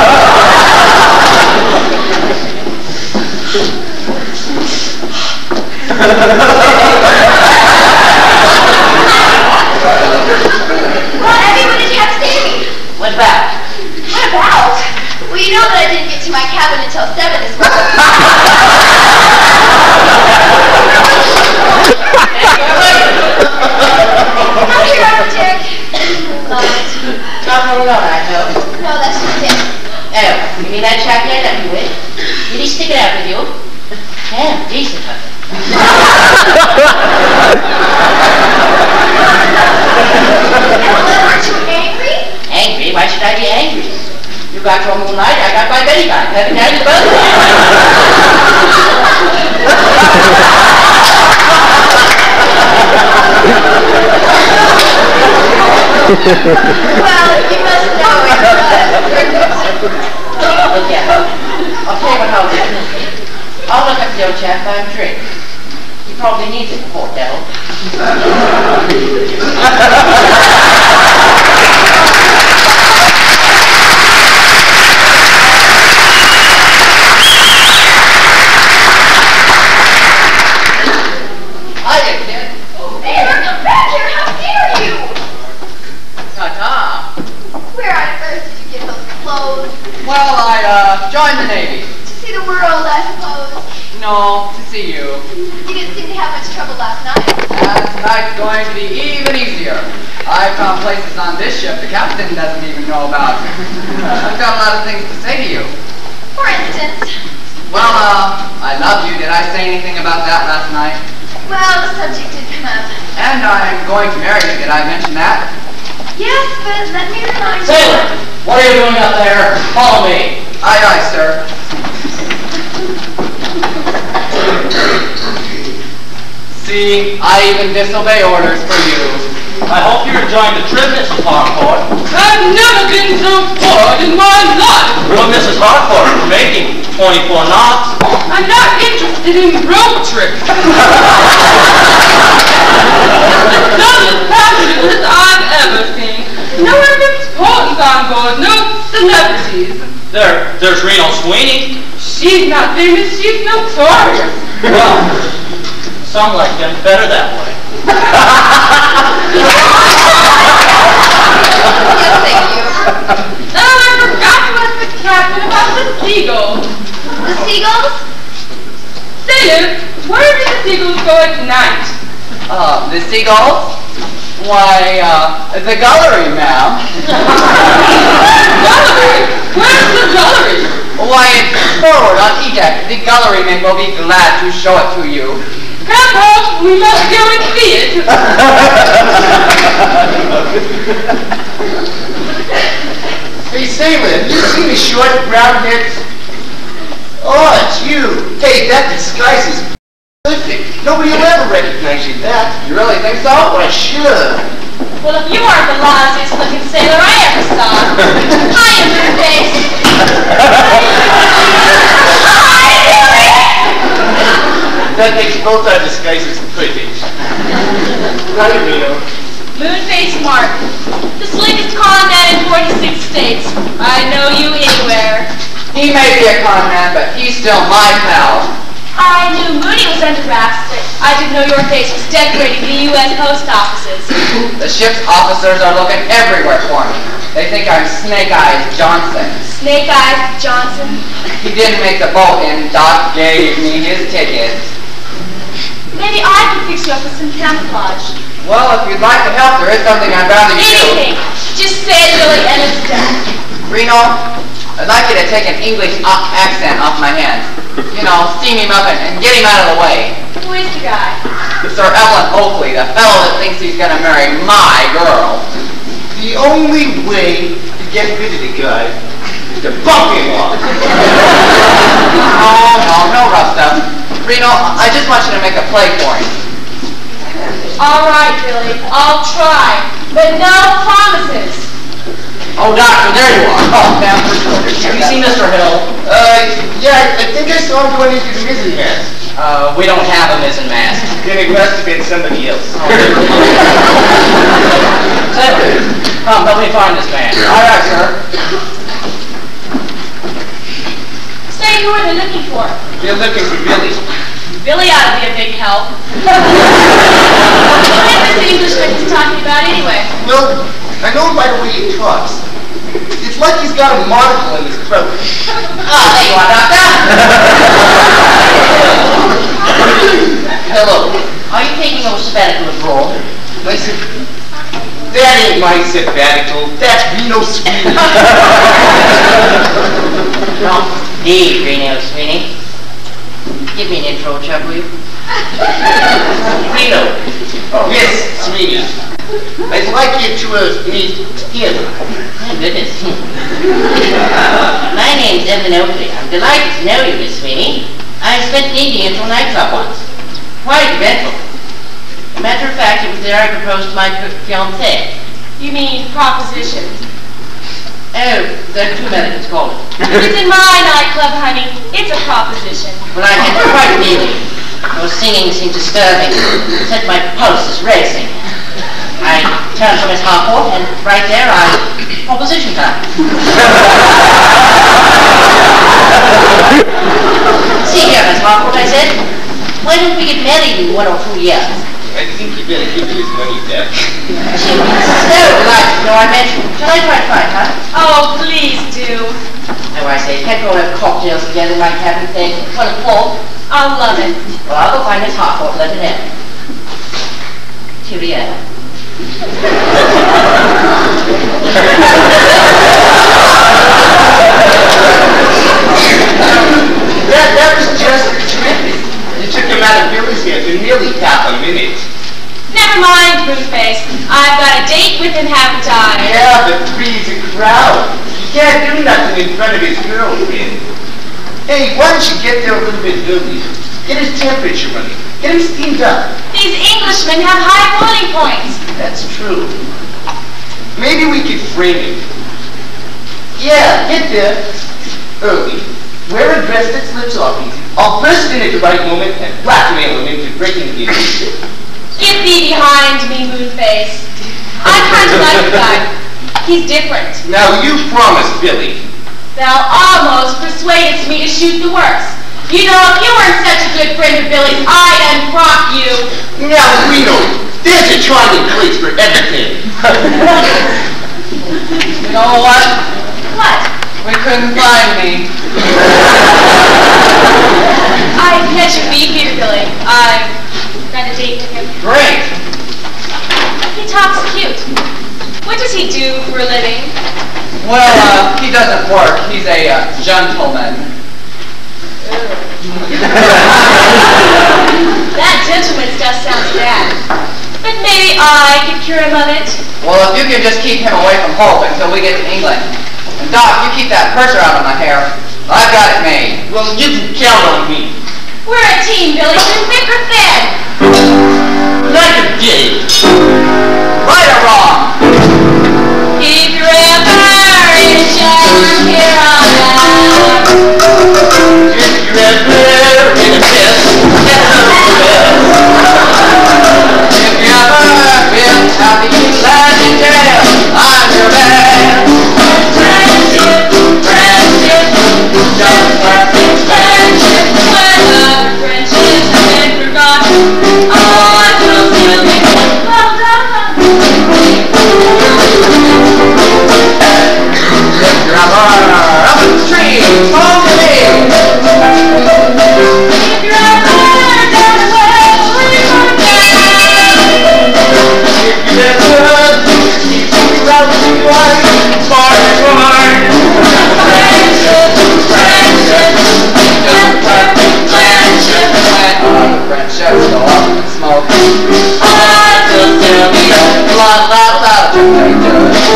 Well, Abby, what did you have to say to me? What about? What about? Well, you know that I didn't get to my cabin until seven this morning. Oh, here are the Dick. Love it. Not for long, I know. No, that's just it. Oh, you mean that chocolate that you with? Did he stick it out with you? Damn, decent of it. Evelyn, aren't you angry? Angry? Why should I be angry? You got your moonlight, I got my Betty Bike. Haven't I you both? Well, you must know it was. Look here, I'll tell you what I'll do. I'll look up the old chap by a drink. He probably needs it, poor devil. Hiya, kid. Sailor, come back here. How dare you? Ta-ta. Where on earth did you get those clothes? Well, I, uh, joined the Navy. To see the world, I suppose. No, to see you. You didn't seem to have much trouble last night. And tonight's going to be even easier. I've found places on this ship the captain doesn't even know about. I've got a lot of things to say to you. For instance, Well, uh, I love you. Did I say anything about that last night? well, the subject did come up. And I'm going to marry you. Did I mention that? Yes, but let me remind you. Sailor, what are you doing up there? Follow me. Aye, aye, sir. See, I even disobey orders for you. I hope you're enjoying the trip, Missus Harcourt. I've never been so bored in my life. Well, Missus Harcourt, we're making twenty-four knots. I'm not interested in road trips. The dullest passengers I've ever seen. No importance on board, no celebrities. There, there's Reno Sweeney. She's not famous, she's notorious. Well, some like them better that way. Yes, thank you. Oh, I forgot to ask the captain about the seagulls. The seagulls? Sailor, where did the seagulls go at night? Uh, the seagulls? Why, uh, the gullery, ma'am. Gullery? Where's the gullery? Why, it's forward on E-deck. The gullery men will be glad to show it to you. Come on, we must go and see it. Hey, Sailor, you see the short brown heads? Oh, it's you. Hey, that disguise is perfect. Nobody will ever recognize you that. You really think so? Why, sure. Well, if you aren't the loudest looking sailor I ever saw. Hi, Moonface. That makes both our disguises pretty. Hi, Reno. Moonface Mark, the slickest con man in forty-six states. I know you anywhere. He may be a con man, but he's still my pal. I knew Mooney was under wraps, but I didn't know your face was decorating the U S post offices. The ship's officers are looking everywhere for me. They think I'm Snake Eyes Johnson. Snake Eyes Johnson? He didn't make the boat and Doc gave me his ticket. Maybe I could fix you up with some camouflage. Well, if you'd like to help, there is something I'd rather you do. Anything. Just say it, Billy, and it's done. Reno, I'd like you to take an English accent off my hands. You know, steam him up and, and get him out of the way. Who is the guy? Sir Evelyn Oakley, the fellow that thinks he's going to marry my girl. The only way to get rid of the guy is to bump him off. Oh, no, no rough stuff. Reno, I just want you to make a play for him. All right, Billy, I'll try, but no promises. Oh, Doctor, there you are. Oh, ma'am, have you seen Mister Hill? Uh, yeah, I think I saw him going into the mizzen mast. Uh, we don't have a mizzen mast. Then it must have been somebody else. Taylor, come, help me find this man. All right, sir. Say, who are they looking for? They're looking for Billy. Billy ought to be a big help. What is this Englishman he's talking about anyway? Well, I know him by the way he talks. It's like he's got a monocle in his throat. Oh, there you are, Doctor. Hello. Are you taking a sabbatical abroad? I said, that ain't my sabbatical. That's Reno Sweeney. No. Indeed, Reno Sweeney. Give me an intro, Chuck, will you? Reno. Oh, yes, Sweeney. I'd like you to uh, meet him. My goodness. My name's Evelyn Oakley. I'm delighted to know you, Miss Sweeney. I spent an evening at your nightclub once. Quite eventful. As a matter of fact, it was there I proposed to my fiancée. You mean proposition? Oh, there are two methods called it. If it's in my nightclub, honey, it's a proposition. Well, I had quite an evening. Your singing seemed disturbing. It set my pulses racing. I turned from Miss Harcourt, and right there I... proposition time. See here, Miss Harcourt, I said. Why don't we get married in one or two years? I think you better give me his money back. She'd be so delighted to know I mentioned. Shall I try to find her? Oh, please do. Oh, I say, can't we all have cocktails together in my cabin, say, one o'clock? I'll love it. Well, I'll go find Miss Harcourt and let her know. Cheerio. That, that was just terrific. You took him out of Billy's hands in nearly half a minute. Never mind, Moonface. I've got a date with him, haven't I? Yeah, but three's a crowd. You can't do nothing in front of his girlfriend. Hey, why don't you get there a little bit earlier? Get his temperature running. Get him steamed up. These Englishmen have high boiling points. That's true. Maybe we could frame him. Yeah, get there early. Wear a dress that slips off easy. I'll burst in at the right moment and blackmail him into breaking the engagement. Get thee behind me, Moonface. I kind of like the guy. He's different. Now you promised Billy. Thou almost persuaded me to shoot the works. You know, if you weren't such a good friend of Billy's, I'd unfrock you. Now, Reno, there's a charming place for everything. You know what? What? We couldn't find me. I met your beat here, Billy. I've got a date with him. Great. He talks cute. What does he do for a living? Well, uh, he doesn't work. He's a uh, gentleman. That gentleman stuff sounds bad. But maybe I could cure him of it. Well, if you can just keep him away from Hope until we get to England. And Doc, you keep that purser out of my hair. I've got it made. Well, you can count on me. We're a team, Billy. Through thick or thin. Like a gig. Right or wrong? If you're ever in a shower, here I am. If you're ever in a mess, get out of the bed. If you ever feel happy, glad you tell, I'm your man. Friendship, friendship, just perfect friendship. When a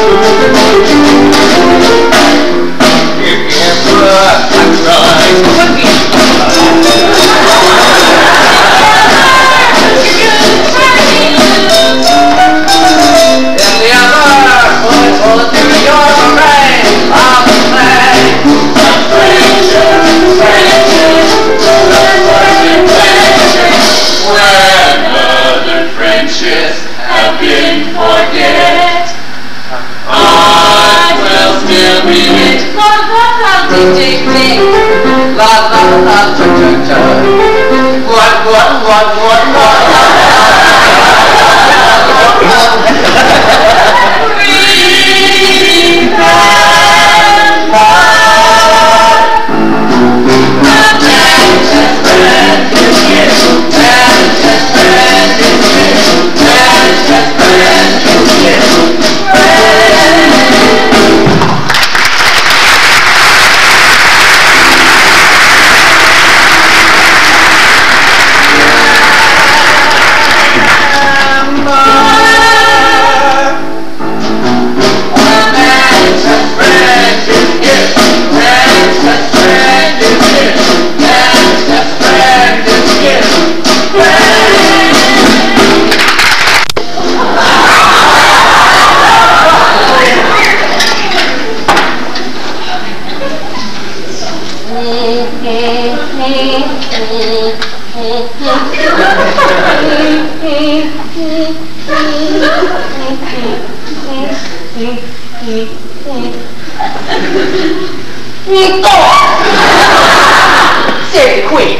Save the Queen.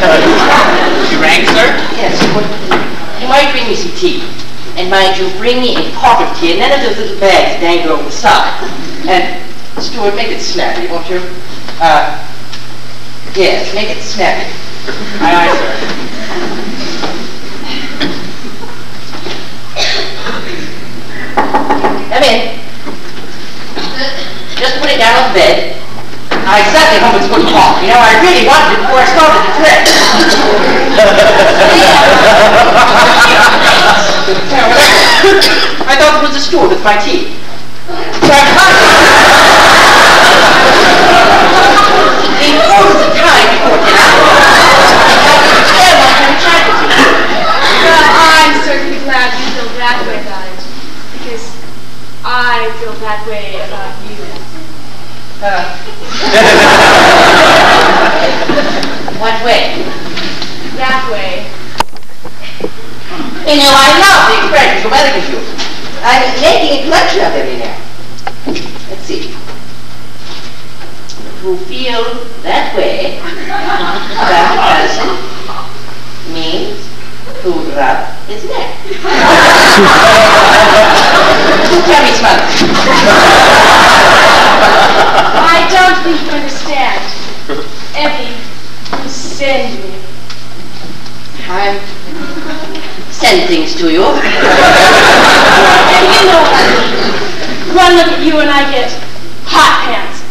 She rang, sir? Yes, you might bring me some tea. And mind you, bring me a pot of tea and none of those little bags dangle over the side. And, Stuart, make it snappy, won't you? Uh, yes, make it snappy. Aye, aye, sir. Come in. Just put it down on the bed. I exactly hope it's good hot. You know, I really wanted it before I started the trip. I thought it was a stool with my tea. So I'm in order of time before dinner, I can tell my own tragedy. Well, I'm certainly glad you feel that way about it. Because I feel that way about you. Uh, what way? That way. You know, I love the expressions from other computers. I'm making a collection of them in there. Let's see. To feel that way about a person means to rub his neck. Tell me, Smother. I don't think you understand. Effie, you send me. I send things to you. And you know what? One look at you and I get hot pants.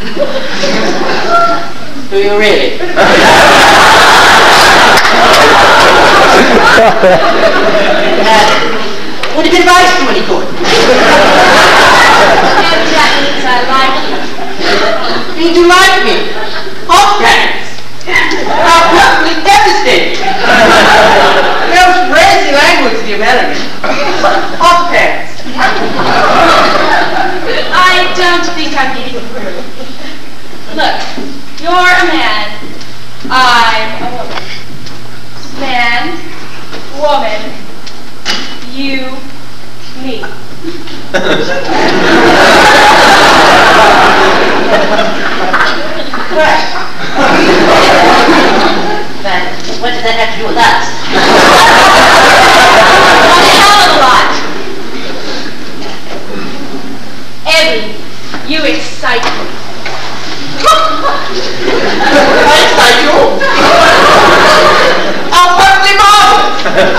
Do you really? uh, would it advise to any good? And that means I like you. Means you like me? Hot pants? How perfectly devastating! Those crazy language of the American. Hot pants. I don't think I'm getting through. Look, you're a man. I'm a woman. Man, woman, you, me. Right. But what does that have to do with us? A hell of a lot. Evie, you excite me. I excite you? How perfectly marvelous!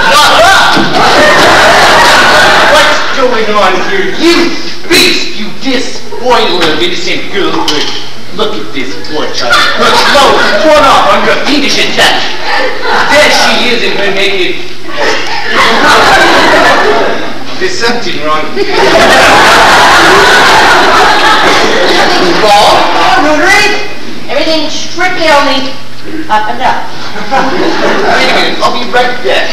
What's going on here? You beast! You despoiler of innocent girlhood! Look at this poor child. Her clothes torn off under a fiendish attack. There she is in her naked... There's something wrong. Wrong? Oh, Rotary? Everything strictly only up and up. Wait a minute, I'll be right back.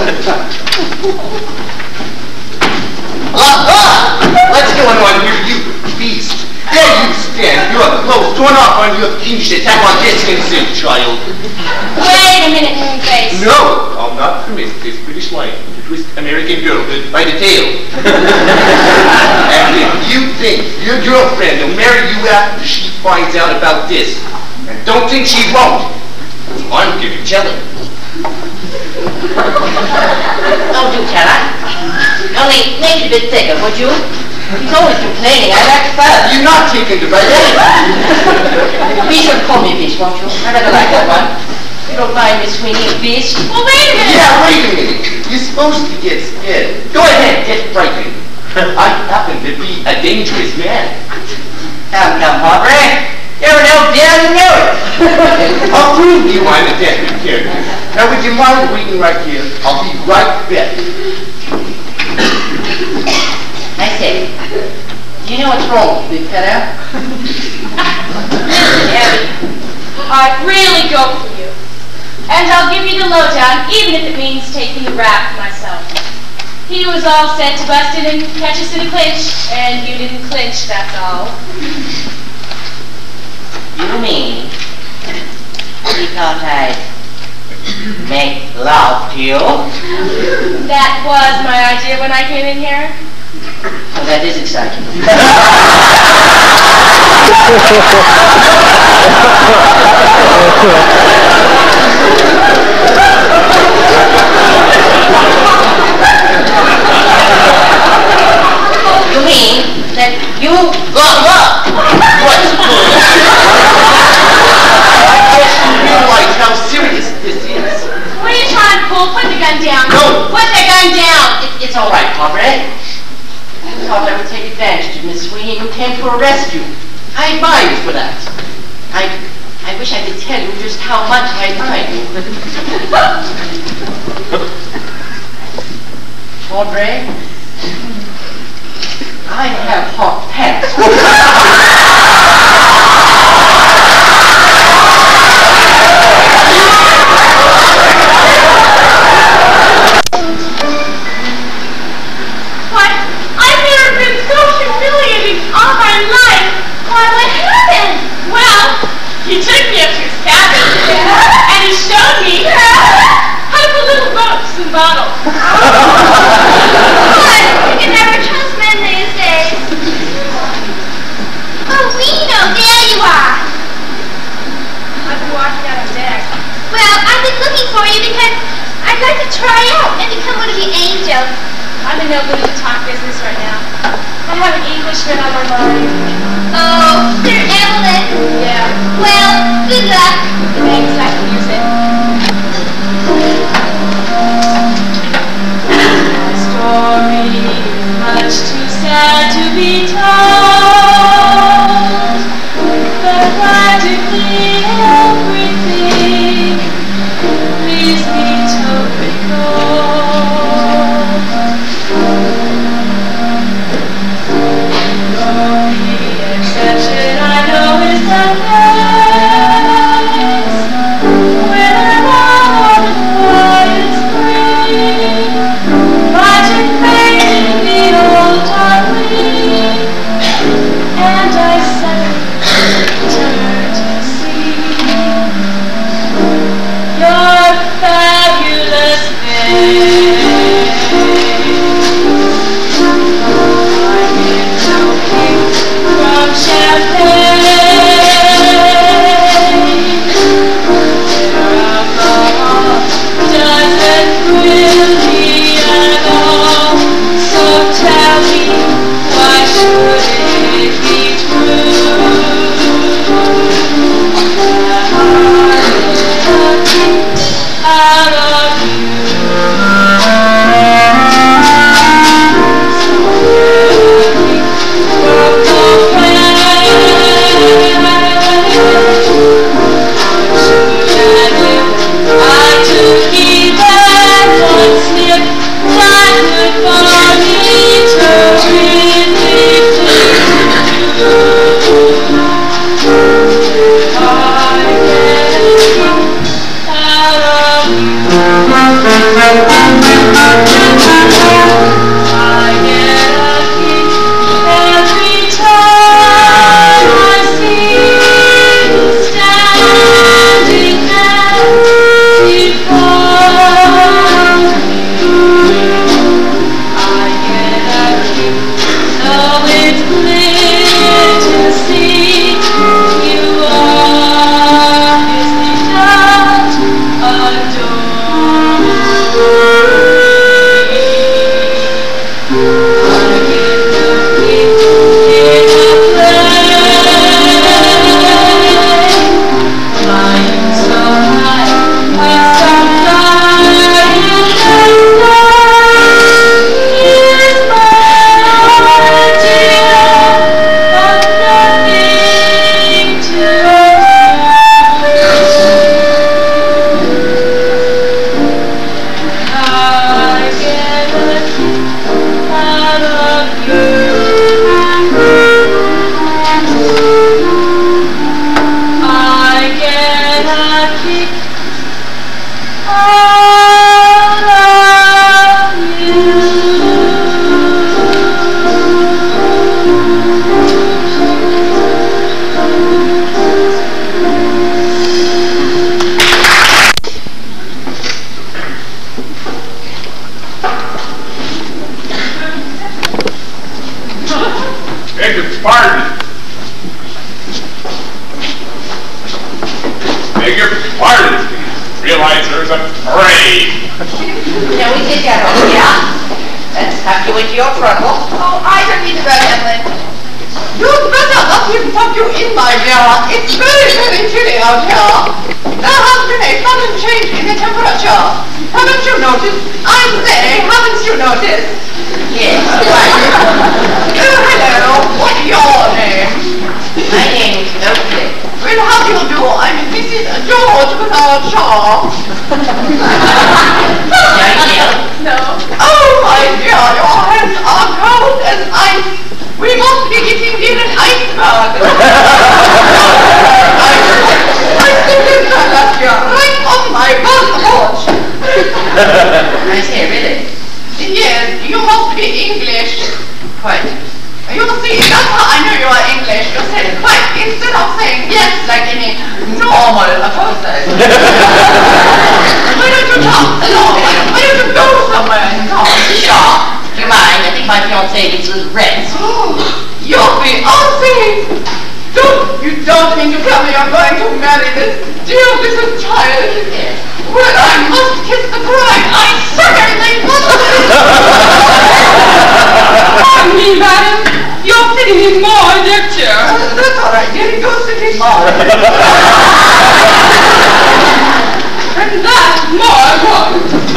Aha! What's going on here, you beast? There you stand, your clothes torn off on your English attack on this innocent child. Wait a minute, Moonface. No, I'll not permit this British lion to twist American girlhood by the tail. And if you think your girlfriend will marry you after she finds out about this, and don't think she won't, I'm gonna tell her. Oh, do tell her. Only make it a bit thicker, would you? He's always complaining. I like fun. You're not taking the right end. Be sure to call me a beast, won't you? I rather like that one. You don't mind Miss Sweeney, a beast? Well, wait a minute. Yeah, wait a minute. You're supposed to get scared. Go ahead, get frightened. I happen to be a dangerous man. Come, come, Aubrey. You're an old damn you know it. I'll prove you I'm a definite character. Now, would you mind waiting right here? I'll be right back. I say, do you know what's wrong with you, big fella? Listen, Abby, I'd really go for you. And I'll give you the lowdown, even if it means taking the rap for myself. He was all set to bust in and catch us in a clinch, and you didn't clinch, that's all. You mean he thought I'd make love to you? That was my idea when I came in here. Oh, that is exciting. You mean that you... Look, look! What's going on? I guess you realize how serious this is. What are you trying to pull? Put the gun down. No. Put the gun down. It, it's all right, Aubrey. I thought I would take advantage of Miss Sweeney who came to her rescue. I admire you for that. I I wish I could tell you just how much I admire you. Aubrey, I have hot pants. What? I've never been so humiliated all my life. Why, what happened? Well, he took me up to his cabin, and he showed me how to put little boats and bottles. What? You can never trust men these days. Oh, Reno, there you are. I've been walking out on deck. Well, I've been looking for you because I'd like to try out and become one of your angels. I'm in no mood to talk business right now. I have an Englishman on my mind. Oh, Sir Evelyn. Yeah, Well, good luck. thanks, I can use it. My story is much too sad to be told, but practically everything leaves me totally cold. The only exception I know is the place when I'm out on the quiet spring, watching fade in the old darkling, and I suddenly turn to see your fabulous face. From champagne, where alcohol doesn't thrill me at all. So tell me, why should it be true that I out of you? I took even one slip that could fall me. pardon. Beg your pardon. Realize there's a parade. Now we get that over here. Let's tuck you into your trundle. Oh, I don't need to go, Evelyn. You'd better not even tuck you in, my dear. It's very, very chilly out here. There has been a sudden change in the temperature. Haven't you noticed? I say, haven't you noticed? Yes, right. Oh, hello. What's your name? My name is Oakley. Well, how do you do? I'm Missus George Bernard Shaw. No. Oh, my dear, your hands are cold as ice. We must be getting near an iceberg. I still live there last year, right on my front porch. I say, really? Yes, you must be English. Quite. You see, that's how I know you are English. You said quite instead of saying yes like any normal person. Why don't you talk along? Why don't you go somewhere and talk? Sure. Do you mind? I think my fiancé needs a little rest. Your fiancé? Don't, you don't mean to tell me you're going to marry this dear little child? Yes. Well, I must kiss the bride. I certainly must. Pardon me, madam. You're sitting in my deck chair. Uh, that's all right, dear. Go sit in mine. And that's my one.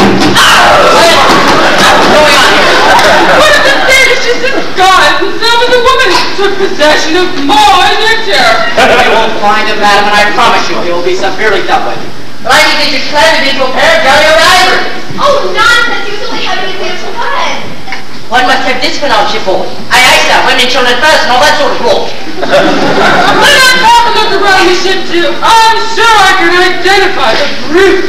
What's going on here? What if the Danishes disguised themselves as a woman took possession of my deck chair? You won't find it, madam, and I promise you it will be severely dealt with. But I think they should cram it into a pair of jelly-o ivory. Oh, nonsense. You only have anything that's fun. One must have this phenomenon for. Aye, aye, sir. Women, children first, and all that sort of rule. Let us have a look around the ship, too. I'm sure I can identify the brute.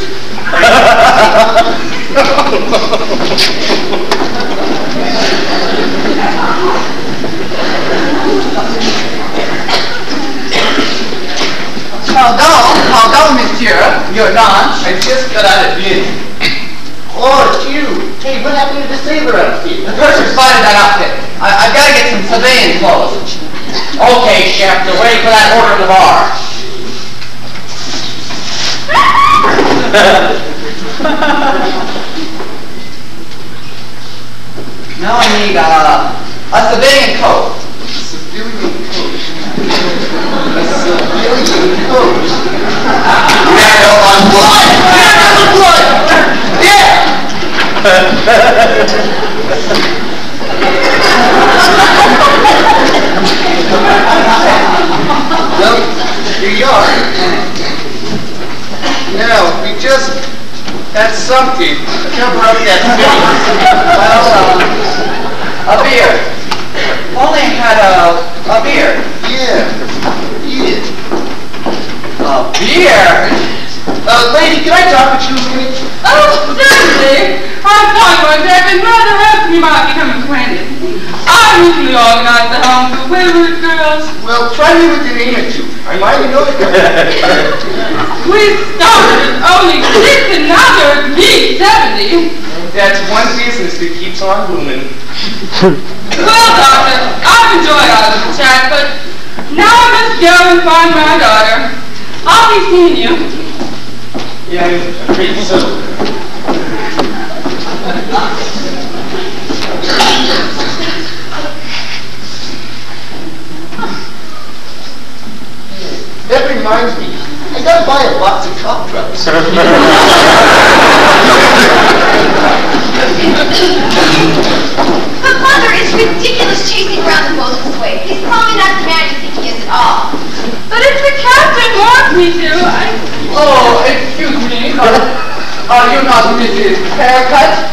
Pardon, pardon, monsieur. Your lunch. I just got out of bed. Oh, it's you. Hey, what happened to the sailor outfit? The purser spotted that outfit. I, I've got to get some civilian clothes. Okay, chef, they're waiting for that order at the bar. Now I need uh, a civilian coat. Civilian coat. A civilian coat. Muriel on blood! Muriel on blood! Yeah! Well, here you are. Now, we just had something to cover up that face. Well, uh, a beer. Only had a, a beer. Yeah. Yeah. A beer? Uh, lady, can I talk with you a minute? Oh, certainly. I thought one day I'd been rather happy we might become acquainted. I recently organized the home for wayward girls. Well, try me with your name or two. I might know it. We started at only six and now there are at least seventy. That's one business that keeps on booming. Well, Doctor, I've enjoyed our little chat, but now I must go and find my daughter. I'll be seeing you. Yeah, pretty soon. That reminds me, I gotta buy a box of cough drops. But Mother, it's ridiculous chasing around the boat this way. He's probably not the man you think he is at all. But if the captain wants me to, I... Oh, excuse me. Are, are you not Missus Haircut?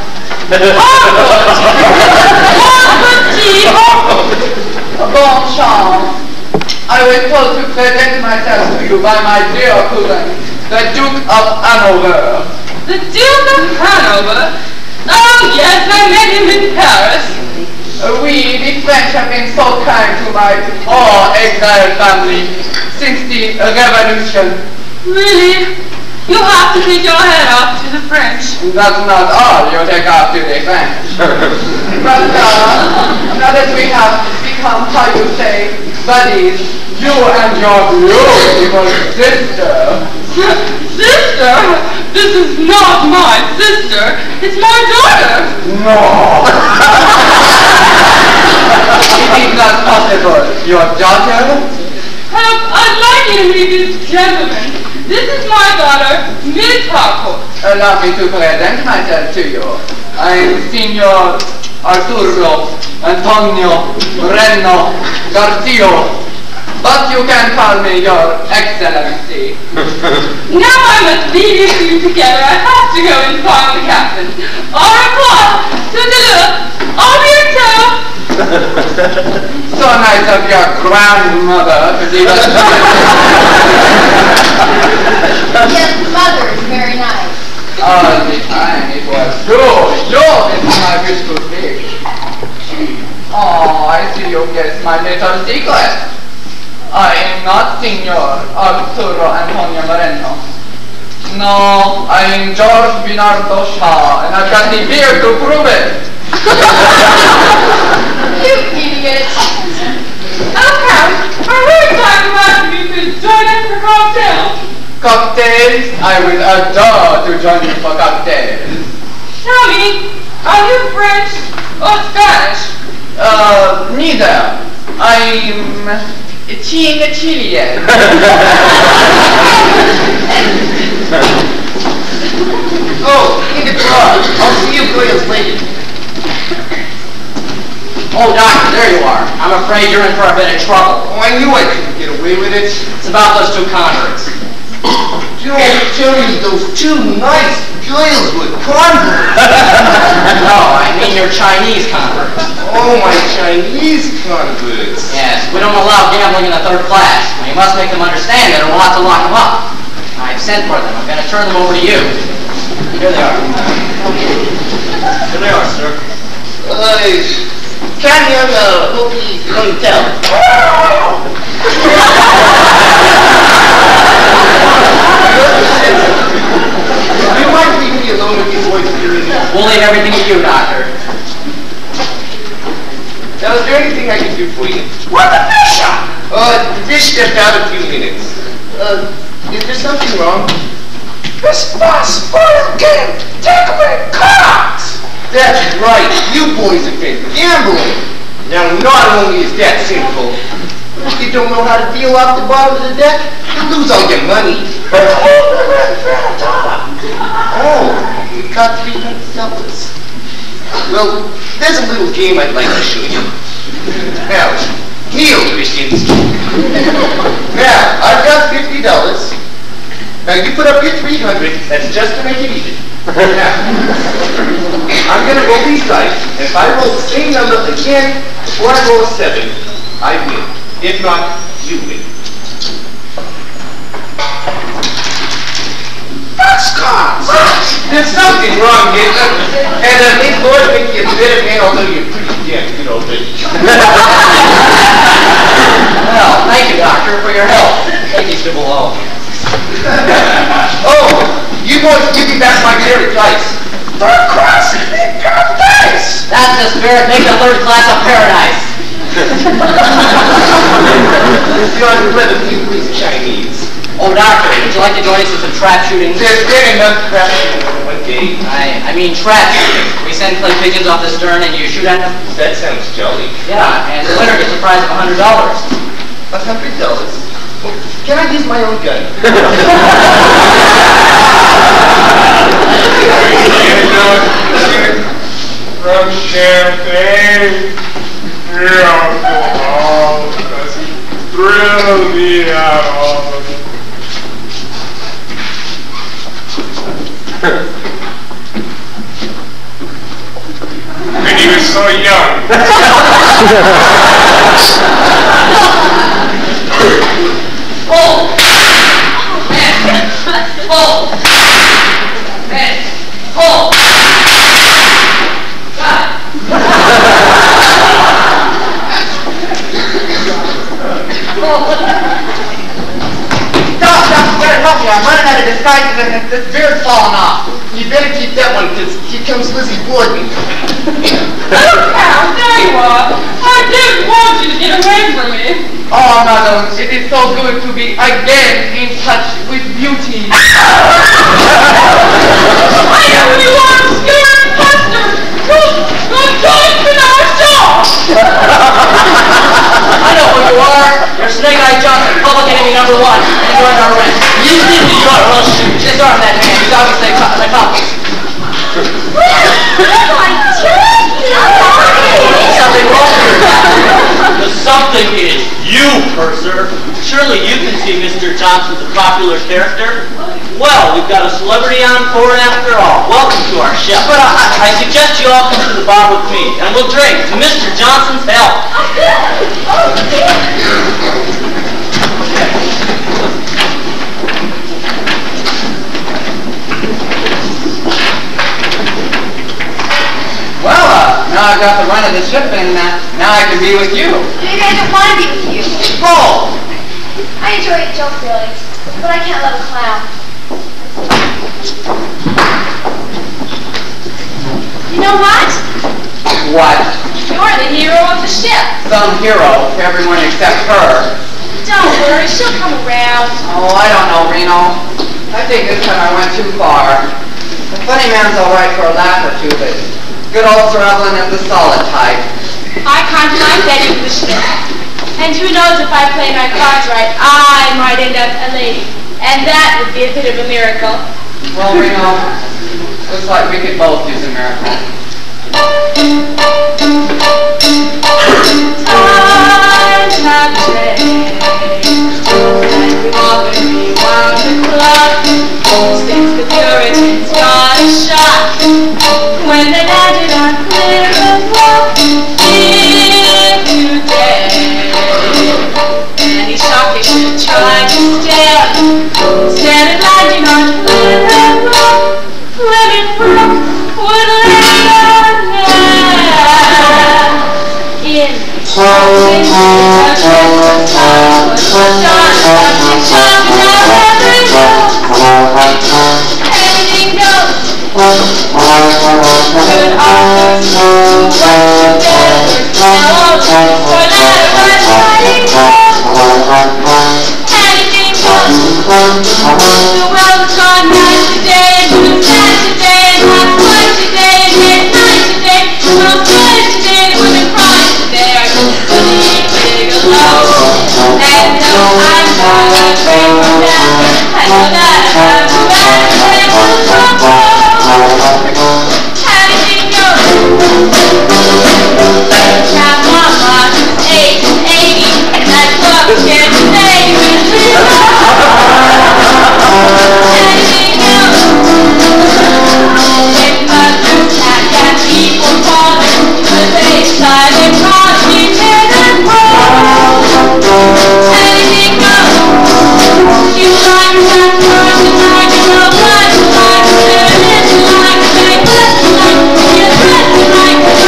Bon chance. I was told to present myself to you by my dear cousin, the Duke of Hanover. The Duke of Hanover? Oh, yes, I met him in Paris. Uh, we, the French, have been so kind to my poor exiled family since the Revolution. Really? You have to take your head off to the French. That's not all you take off to the French. But uh, now that we have speak become, how you say, buddies, you and your beautiful sister. Sister? This is not my sister. It's my daughter. No. It is not possible. Your daughter? Um, I'd like you to meet this gentleman. This is my daughter, Miss Harcourt. Allow me to present myself to you. I'm Signor Arturo Antonio Moreno Garcio, but you can call me Your Excellency. Now I must leave you two together. I have to go inform the captain. Au revoir. Toodaloo. Au bientôt. So nice of your grandmother to leave us. Yes, mother is very nice. All the time it was you, you is my wishful speech. Oh, I see you guessed my little secret. I am not Signor Arturo Antonio Moreno. No, I am George Bernardo Shaw, and I've got the beard to prove it. You idiot. Oh, Count, I really glad to ask you to join us for cocktails. Cocktails? I would adore to join you for cocktails. Tell me, are you French or Spanish? Uh, neither. I'm Chile Chilean. Oh, in the car. I'll see you girls later. Oh, Doctor, there you are. I'm afraid you're in for a bit of trouble. Oh, I knew I couldn't get away with it. It's about those two converts. Don't tell me those two nice girls were converts. No, I mean your Chinese converts. Oh, my Chinese converts. Yes, we don't allow gambling in the third class. You must make them understand that or we'll have to lock them up. I've sent for them. I'm going to turn them over to you. Here they are. Here they are, sir. Uh, Canyon uh, Hopi Hotel. You might leave me alone with these boys doing that. We'll leave everything to you, Doctor. Now, is there anything I can do for you? What the fish up? Uh, the fish stepped out a few minutes. Uh, is there something wrong? This bus full of game takeaway cards. That's right. You boys have been gambling. Now, not only is that sinful, you don't know how to deal off the bottom of the deck, you lose all your money. Oh, you got three hundred dollars. Well, there's a little game I'd like to show you. Now, kneel, Christians. Now, I've got fifty dollars. Now, you put up your three hundred. That's just to make it even. Now, I'm going to roll these dice, and if I roll the same number again before I roll a seven, I win. If not, you win. That's cards! There's something wrong here. And uh, these boys make you a better man, although you're pretty damn good already. Well, thank you, Doctor, for your help. Take these two below. Oh, you boys give me back my pair of dice. Third class in paradise. That's the spirit. Make the third class of paradise. You're rather few these Chinese. Oh, Doctor, would you like to join us in some trap shooting? There's been enough crap one day. I, I mean trap shooting. We send clay pigeons off the stern and you shoot at them? That sounds jolly. Yeah, and the winner gets a prize of one hundred dollars. A hundred dollars? Can I use my own gun? From champagne, through alcohol, thrill me out all of it. And he was so young. Oh! Man! Oh! Man! Oh! God! Doc, Doc, you better help me. I'm running out of disguises and this beard's falling off. You better keep that one, because here comes Lizzie Borden. Oh, Count, there you are. I did want you to get away from me. Oh, madam, it is so good to be again in touch with beauty. I am the one scared pastor who who joined in our shop. I know who you are. You're Snake-Eyed Johnson, public enemy number one. And you're under arrest. You think you are, well, shoot. Disarm that man. He's obviously a cop. An accomplice. Something wrong here. The something is you, purser. Surely you can see Mister Johnson's a popular character. Well, we've got a celebrity on board after all. Welcome to our ship. But I, I suggest you all come to the bar with me, and we'll drink to Mister Johnson's health. Well, uh, now I've got the run of the ship, and uh, now I can be with you. Maybe I don't want to be with you. Bull! I enjoy joke feelings, but I can't love a clown. You know what? What? You're the hero of the ship. Some hero to everyone except her. Don't worry, she'll come around. Oh, I don't know, Reno. I think this time I went too far. The funny man's all right for a laugh or two, but good old Sir Evelyn is the solid type. I can't mind betting the ship. And who knows if I play my cards right, I might end up Alene. And that would be a bit of a miracle. Well, Reno, looks like we could both use a miracle. Times have changed, and we've often rewound the clock since the Puritans got a shock when they landed on Plymouth Rock. If you dare, any sharkish should try to stare instead of landing on Plymouth Rock. Plymouth Rock would land on there. In Texas, the Christmas time was the dawn of the child now every knows. Anything goes. Good authors who work together now for that right fighting goes. Anything goes. The world's gone night today and who's sad today and have fun today and get night today. The world's good today, the women cry today. I can sleep big alone. And no, I'm not afraid from that. I know that I have to act and will come home. Anything goes. Cat Mama, who's eight and eighty, and that club can't stay with me. Anything goes. If mother's cat can't keep from falling to the bayside and cause me and roll. Anything goes. You like that person, like a love, like a like a turn into like a make left like you dress like a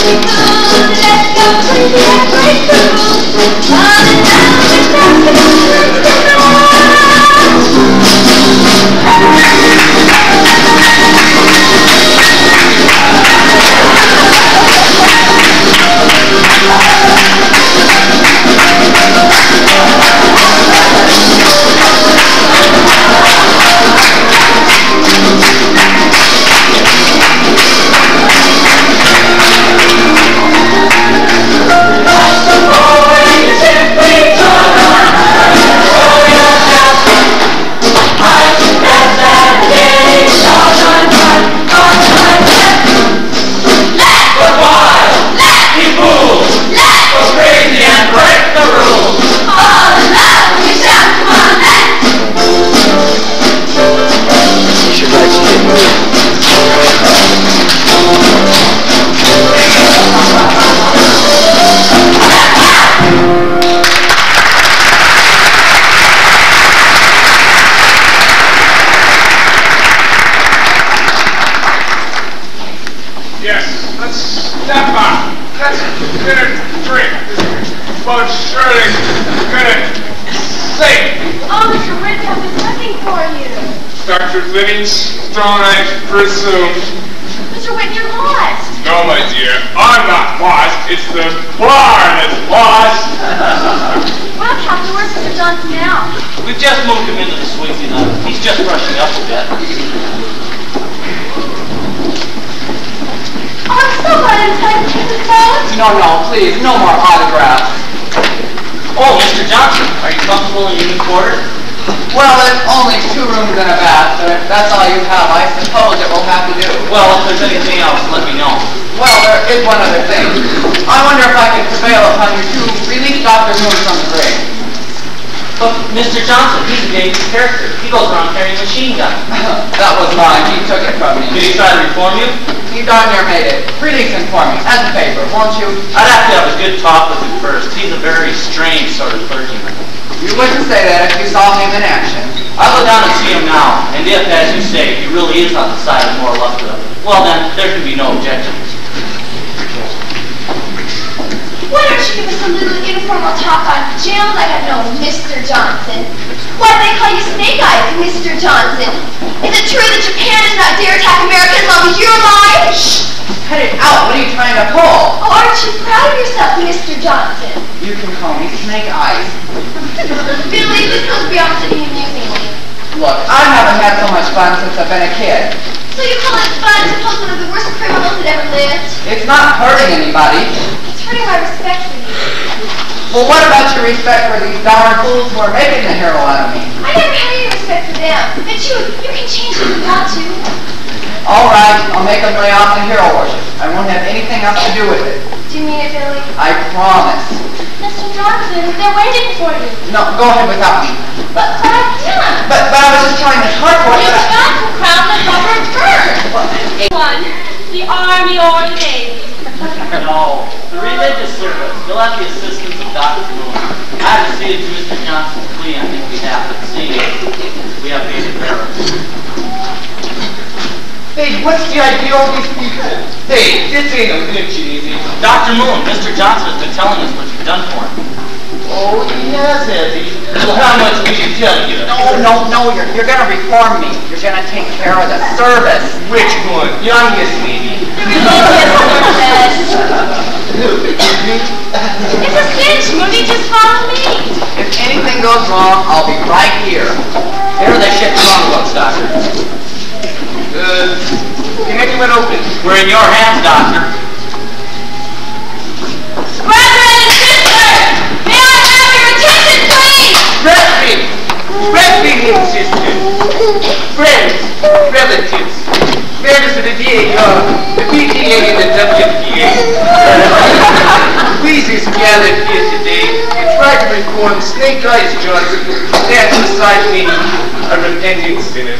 Don't I presume? Mister Whitten, you're lost. No, my dear, I'm not lost. It's the bar that's lost. Well, Captain, where's Mister Johnson now? We've just moved him into the suite, you know. He's just brushing up a bit. Oh, I'm so glad I'm time to take this phone. No, no, please, no more autographs. Oh, Mister Johnson, are you comfortable in your new quarters? Well, there's only two rooms and a bath, so if that's all you have, I suppose it will have to do. Well, if there's anything else, let me know. Well, there is one other thing. I wonder if I can prevail upon you to release Doctor Moon from the grave. But Mister Johnson, he's a dangerous character. He goes around carrying a machine gun. That was mine. He took it from me. Did he try to reform you? He darn near made it. Release him for me, as a favor, won't you? I'd have to have a good talk with him first. He's a very strange sort of clergyman. You wouldn't say that if you saw him in action. I'll go down and see him now, and if, as you say, he really is on the side of more luck, well then, there can be no objection. Why don't you give us a little informal talk on jail like I know Mister Johnson? Why do they call you Snake Eyes, Mister Johnson? Is it true that Japan does not dare attack America as long as you're alive? Shh! Cut it out! What are you trying to pull? Oh, aren't you proud of yourself, Mister Johnson? You can call me Snake Eyes. Billy, this goes beyond sitting amusing me. Look, I haven't had so much fun since I've been a kid. So you call it fun to post one of the worst criminals that ever lived? It's not hurting anybody. It's hurting my respect for you. Well, what about your respect for these darn fools who are making the hero out of me? I never had any respect for them. But you, you can change if you want to. All right, I'll make them lay off the hero worship. I won't have anything else to do with it. Do you mean it, Billy? I promise. Mister Johnson, they're waiting for you. No, go ahead without me. But, but I can't. But, but I was just trying to hard for You it. got to crown the rubber bird. One, the army or the navy. No, the religious service. You'll have the assistance of Doctor Moon. I have to see it to Mister Johnson's plea. I think we have to see it. We have been embarrassed. Hey, what's the idea of these people? Hey, this ain't a lynch, easy. Doctor Moon, Mister Johnson has been telling us what you've done for him. Oh, he has, has he? Well, how much did he tell you? No, no, no, you're, you're going to reform me. You're going to take care of the service. Which one? Youngest, maybe? The religious service. Who? Me? It's a cinch, Moody. Just follow me. If anything goes wrong, I'll be right here. Here are the ship songbooks, Doctor. Uh, can anyone open? We're in your hands, Doctor. Brethren and sisters, may I have your attention, please? Brethren! Brethren and sisters! Friends! Relatives! Members of the D A R, the P T A and the W P A. Please is gathered here today to try to reform Snake Eyes Johnson and beside me, a repentant sinner.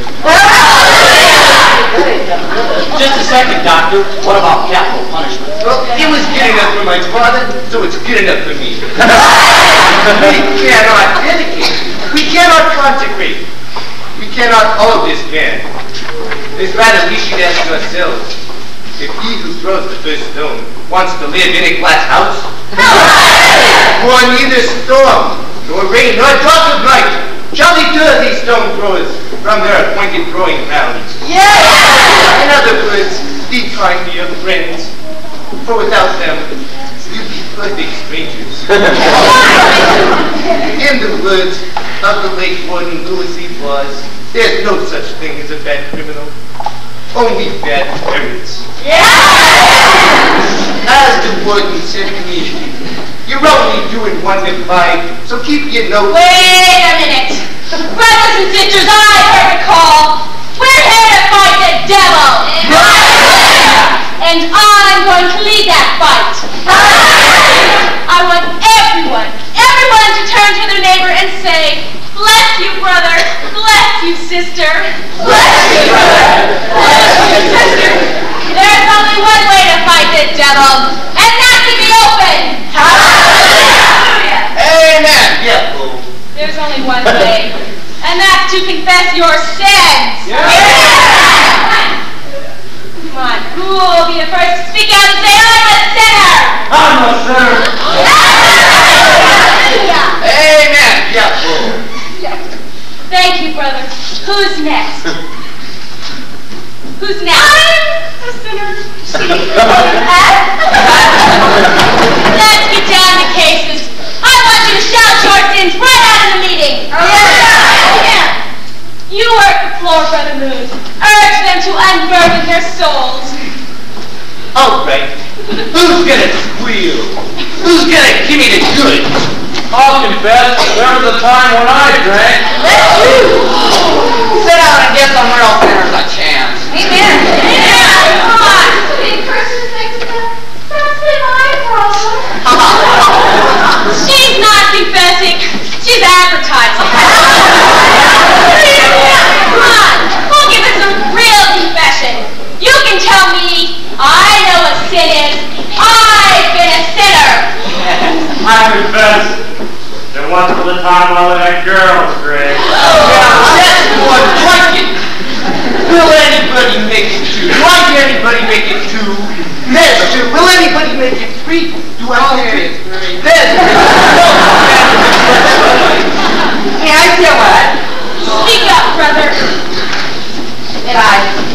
Just a second, Doctor. What about capital punishment? Well, it was good enough for my father, so it's good enough for me. We cannot dedicate. We cannot consecrate. We cannot all this man. It's rather we should ask ourselves, If he who throws the first stone wants to live in a glass house, for neither storm, nor rain, nor drop of night shall deter these stone throwers from their appointed throwing grounds. In other words, be kind to your friends, for without them, you'd be perfect strangers. In the words of the late Warden Louis E. Blas, there's no such thing as a bad criminal, only bad parents. As the warden said to me, you're only doing one to five, so keep your nose. Wait a minute. Brothers and sisters, I heard a call. We're here to fight the devil. And I'm going to lead that fight. I want everyone, everyone to turn to their neighbor and say, bless you, brother. Bless you, sister. Bless you, brother. Bless you, sister. There's only one way to fight the devil, and that's to be open. Hallelujah. Amen. Yeah. There's only one way, and that's to confess your sins. Yeah. Come on, who will be the first to speak out and say, I'm a sinner? I'm a sinner. Hallelujah. Amen. Yeah. Thank you, brother. Who's next? Who's next? I'm a sinner. Let's get down to cases. I want you to shout your sins right out in the meeting. Yeah. Yeah. You work the floor, Brother Moon. Urge them to unburden their souls. All right. Who's gonna squeal? Who's gonna give me the goods? I'll confess, there was a time when I drank. Sit down and give some real sinners a chance. Amen. Amen. Come on. Big person thinks that that's been my problem. She's not confessing. She's advertising. Come on. We'll give us a real confession. You can tell me, I know what sin is. I've been a sinner. I confess, there once was a time I let a girl stray. That's one drinking. Will anybody make it two? Do I hear anybody make it two? There's two. Will anybody make it three? Do I hear it three? There's three. Yeah, I feel what? Speak up, brother. And I...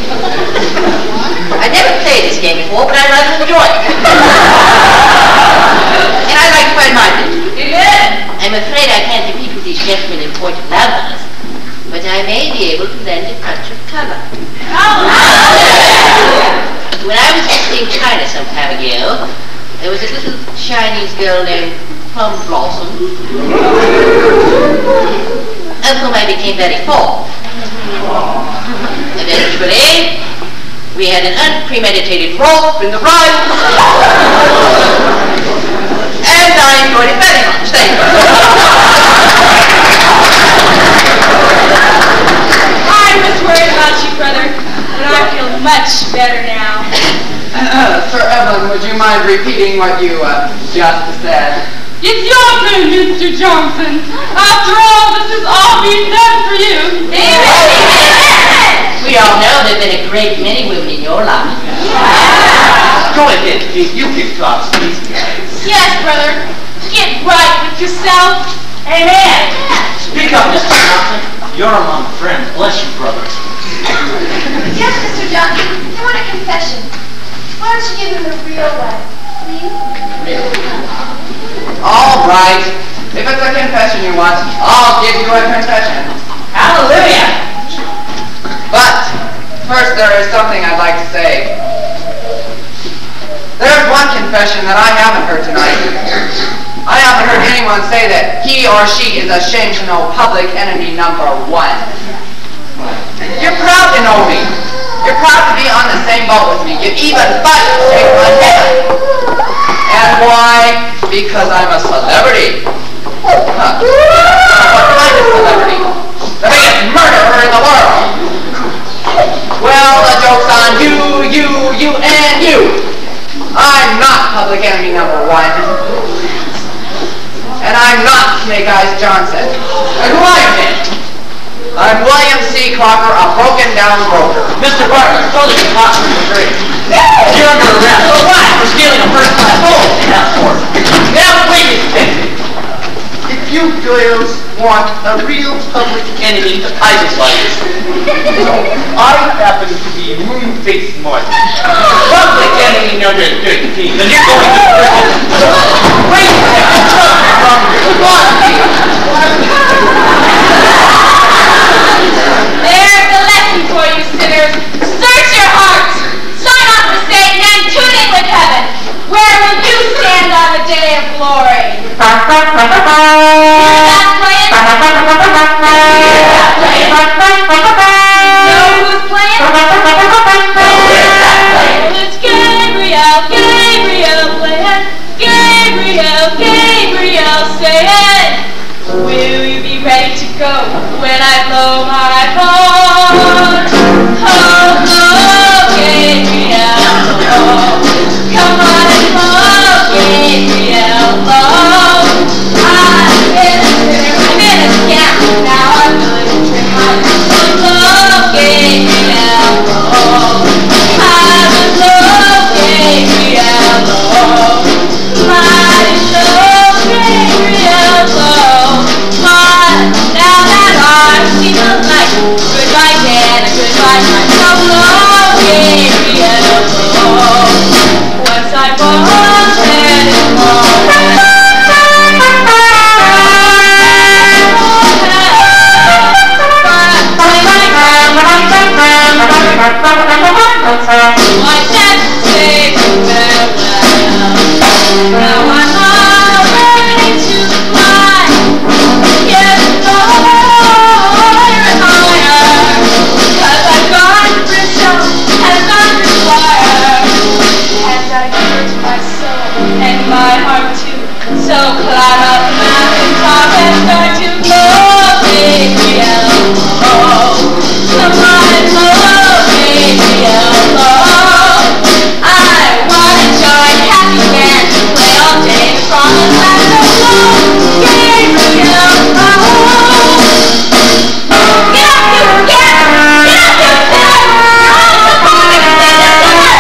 I never played this game before, but I rather enjoy it. And I like to admire it. I'm afraid I can't compete with these gentlemen in point of numbers, but I may be able to lend a touch of color. When I was visiting China some time ago, there was a little Chinese girl named Plum Blossom, of whom I became very fond. Eventually, we had an unpremeditated romp in the ride, and I enjoyed it very much. Thank you. I was worried about you, brother, but I feel much better now. Uh, Sir Evelyn, would you mind repeating what you uh, just said? It's your turn, Mister Johnson. After all, this has all been done for you. We all know there have been a great many women in your life. Go ahead, Pete. You can talk, please, guys. Yes, brother. Get right with yourself. Amen. Speak up, Mister Johnson. You're among friends. Bless you, brother. Yes, Mister Johnson, I want a confession. Why don't you give him the real way, please? All right. If it's a confession you want, I'll give you a confession. Hallelujah. But first there is something I'd like to say. There's one confession that I haven't heard tonight. I haven't heard anyone say that he or she is ashamed to know public enemy number one. You're proud to know me. You're proud to be on the same boat with me. You even fight to shake my hand. And why? Because I'm a celebrity. Huh. What kind of celebrity? The biggest murderer in the world. Well, the joke's on you, you, you, and you. I'm not public enemy number one. And I'm not Snake Eyes Johnson. And who are you then? I'm William C. Crocker, a broken down broker. Mister Barker, so that you talk to the tree. You're under arrest. For what? For stealing a first-class home. That's for it. Now wait a second. If you girls want a real public Enemy to Pirates Lighters. I happen to be Moonface Martin. Public enemy number thirteen. Then you're going to prison. Wait a second. There's a lesson for you sinners. Search your hearts. Sign off with Satan and tune in with heaven. Where will you stand on the day of glory? Hear that playing? Hear that playing? Know who's playing? It's Gabriel, Gabriel playing. Gabriel, Gabriel saying, will you be ready to go when I blow my horn? Oh, oh, Gabriel, oh, come on and blow, Gabriel, oh. I've been a sinner, I've been a scamp, now I'm willing to drink my blow, Gabriel, oh. I will blow, Gabriel, oh. My blow, Gabriel, oh. My, now that I've seen the light, goodbye Dan, and goodbye night, so blow, Gabriel, oh. Once I was dead and gone. I said to say farewell. Now I'm all ready to fly. Yes, higher and higher. Cause I've gone to Bristol and I've gone to Squire. And I give to my soul and my heart too. So climb up the mountain top and start to blow, Gabriel, oh. Come on and blow, Gabriel, oh. I wanna join happy band to play all day the promised land, so blow, Gabriel, oh. Get up, you scared! Get up, you scared! Oh, come on, I can say this word!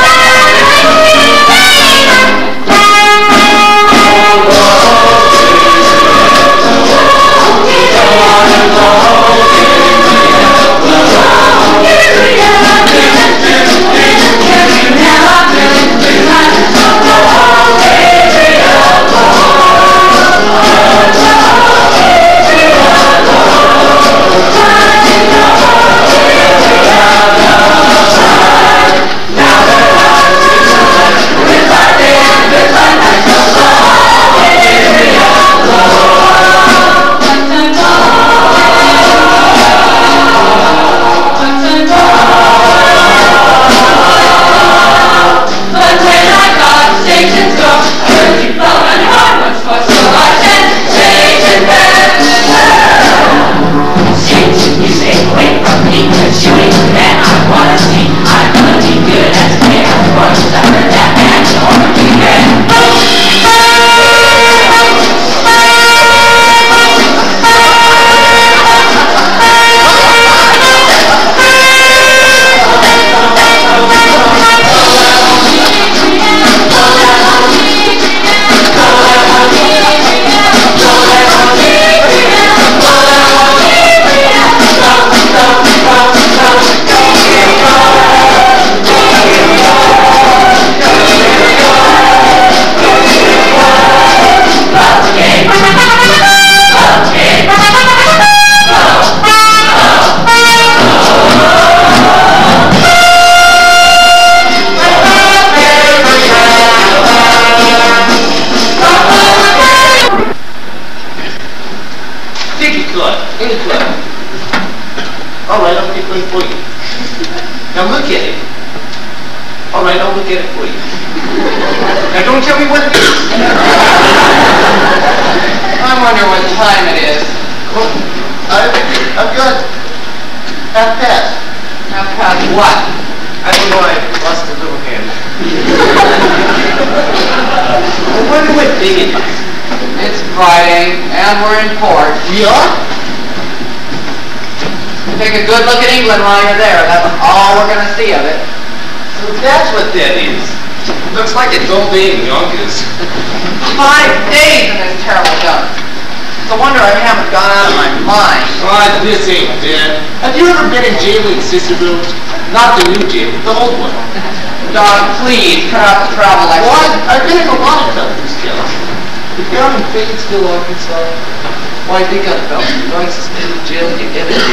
Now look at it. All right, I'll look at it for you. Now don't tell me what it is. I wonder what time it is. Well, I've, I've got half past. Half past what? I don't know, I lost a little hand. I wonder what day it is. It's Friday, and we're in port. We are? Take a good look at England while you're there. That's all we're going to see of it. So Well, that's what that is. Looks like it's old Dame Yonkers. Five days in this terrible dump. It's a wonder I haven't gone out of my mind. Ah, this ain't dead. Have you ever been in jail in Sisterville? Not the new jail, the old one. Don, please, cut out the travel like What? I've been in a lot of countries, Kelly. If you're in Fayetteville, Arkansas, why they got about going suspended jail and you get it,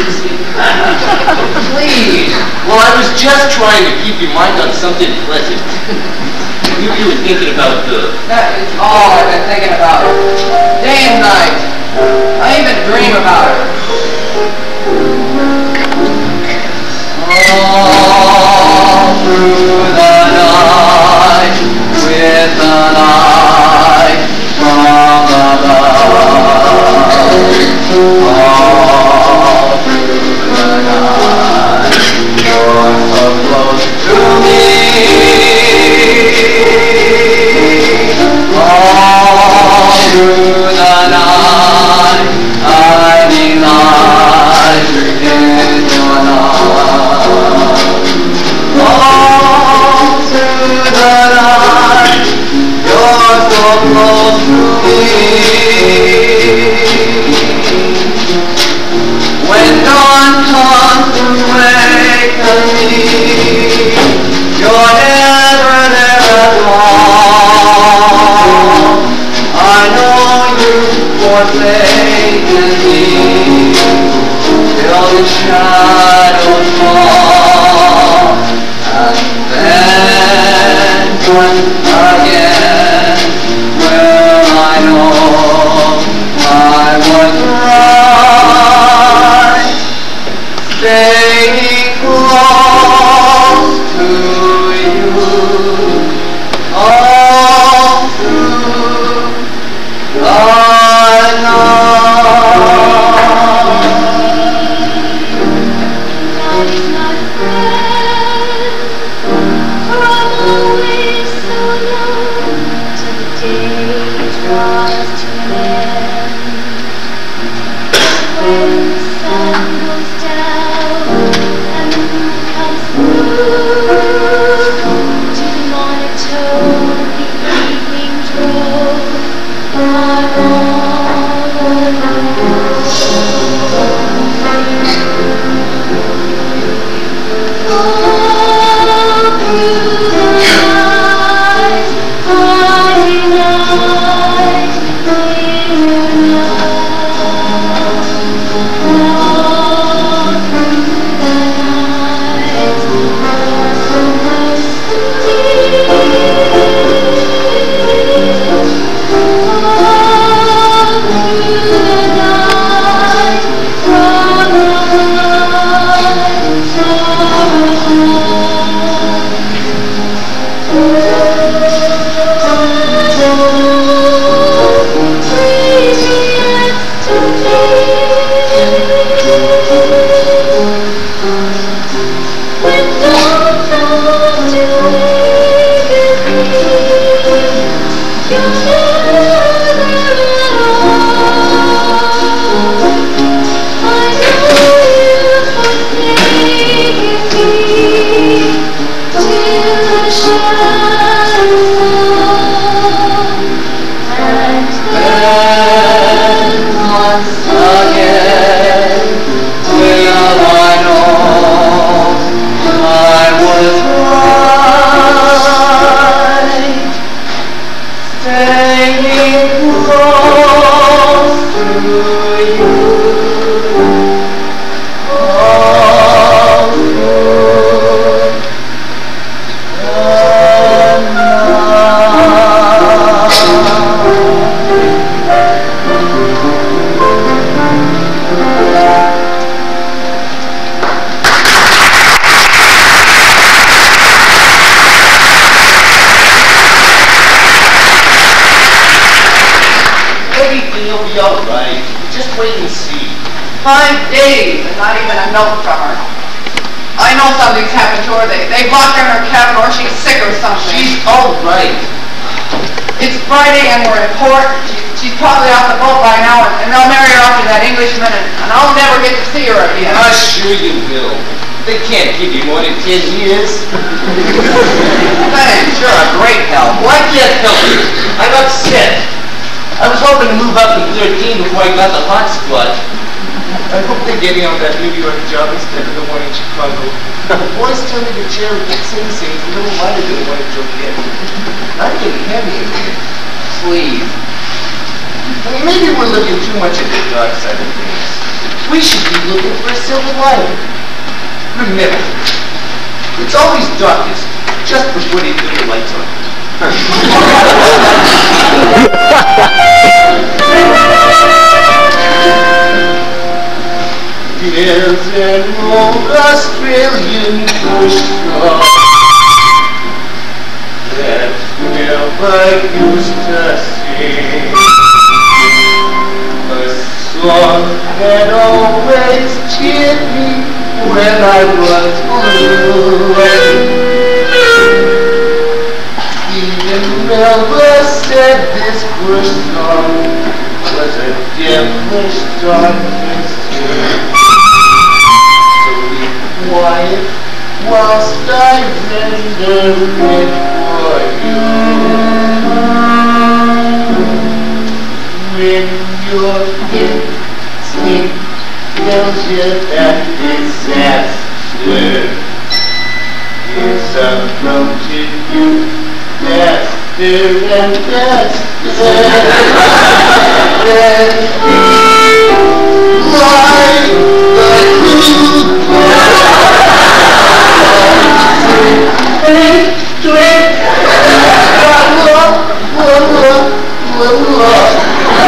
please. Well, I was just trying to keep your mind on something pleasant. You, you were thinking about the... That is all I've been thinking about. Day and night. I even dream about her. All through the night, with the light from above. All through the night, you're so close to me. All through the night, I delight in your love. All through the night, you're so close to me. When dawn comes to waken me, you're never there at all. I know you've forsaken me till the shadows fall, and then once again will I know I was right, staying close to you all through the Night is my friend, for I'm always so alone till the day draws to an end. When the sun goes down and the moon comes through, to the monotone of the evening drone, I'm all alone. All through the night, I delight in your love. All through the night, you're so close to me. All through the night, from above, from when dawn comes to waken me, you're never there at all. I know you've forsaken me till the shadows fall, and then once again will I know I was right, staying close to you all through the Everything will be alright. Just wait and see. Five days and not even a note from her. I know something's happened to her. They, they've locked her in her cabin or she's sick or something. She's alright. It's Friday and we're in port. She's, she's probably off the boat by now, and, and they'll marry her off to that Englishman, and, and I'll never get to see her again. I'm sure you will. They can't give you more than ten years. Thanks, you're a great help. Well, I can't help you. I'm upset. I was hoping to move up to thirteen before I got the hot spot. I hope they get me on that New York job instead of the one in Chicago. The boys tell me the chair gets Sing Sing's a little lighter than the one in Joliet. I'm getting heavy in here. Please. I mean, maybe we're looking too much at the dark side of things. We should be looking for a silver lining. Remember, it's always darkest just before they turn the lights on. There's an old Australian bushcraft that never used to sing a song that always cheered me when I was blue. Even Melba said this bush song was a devilish darkness too. So be quiet whilst I render it for you. When your instinct tells you that disaster is approaching you faster and faster, then like the blue twink, twink, la la la la la.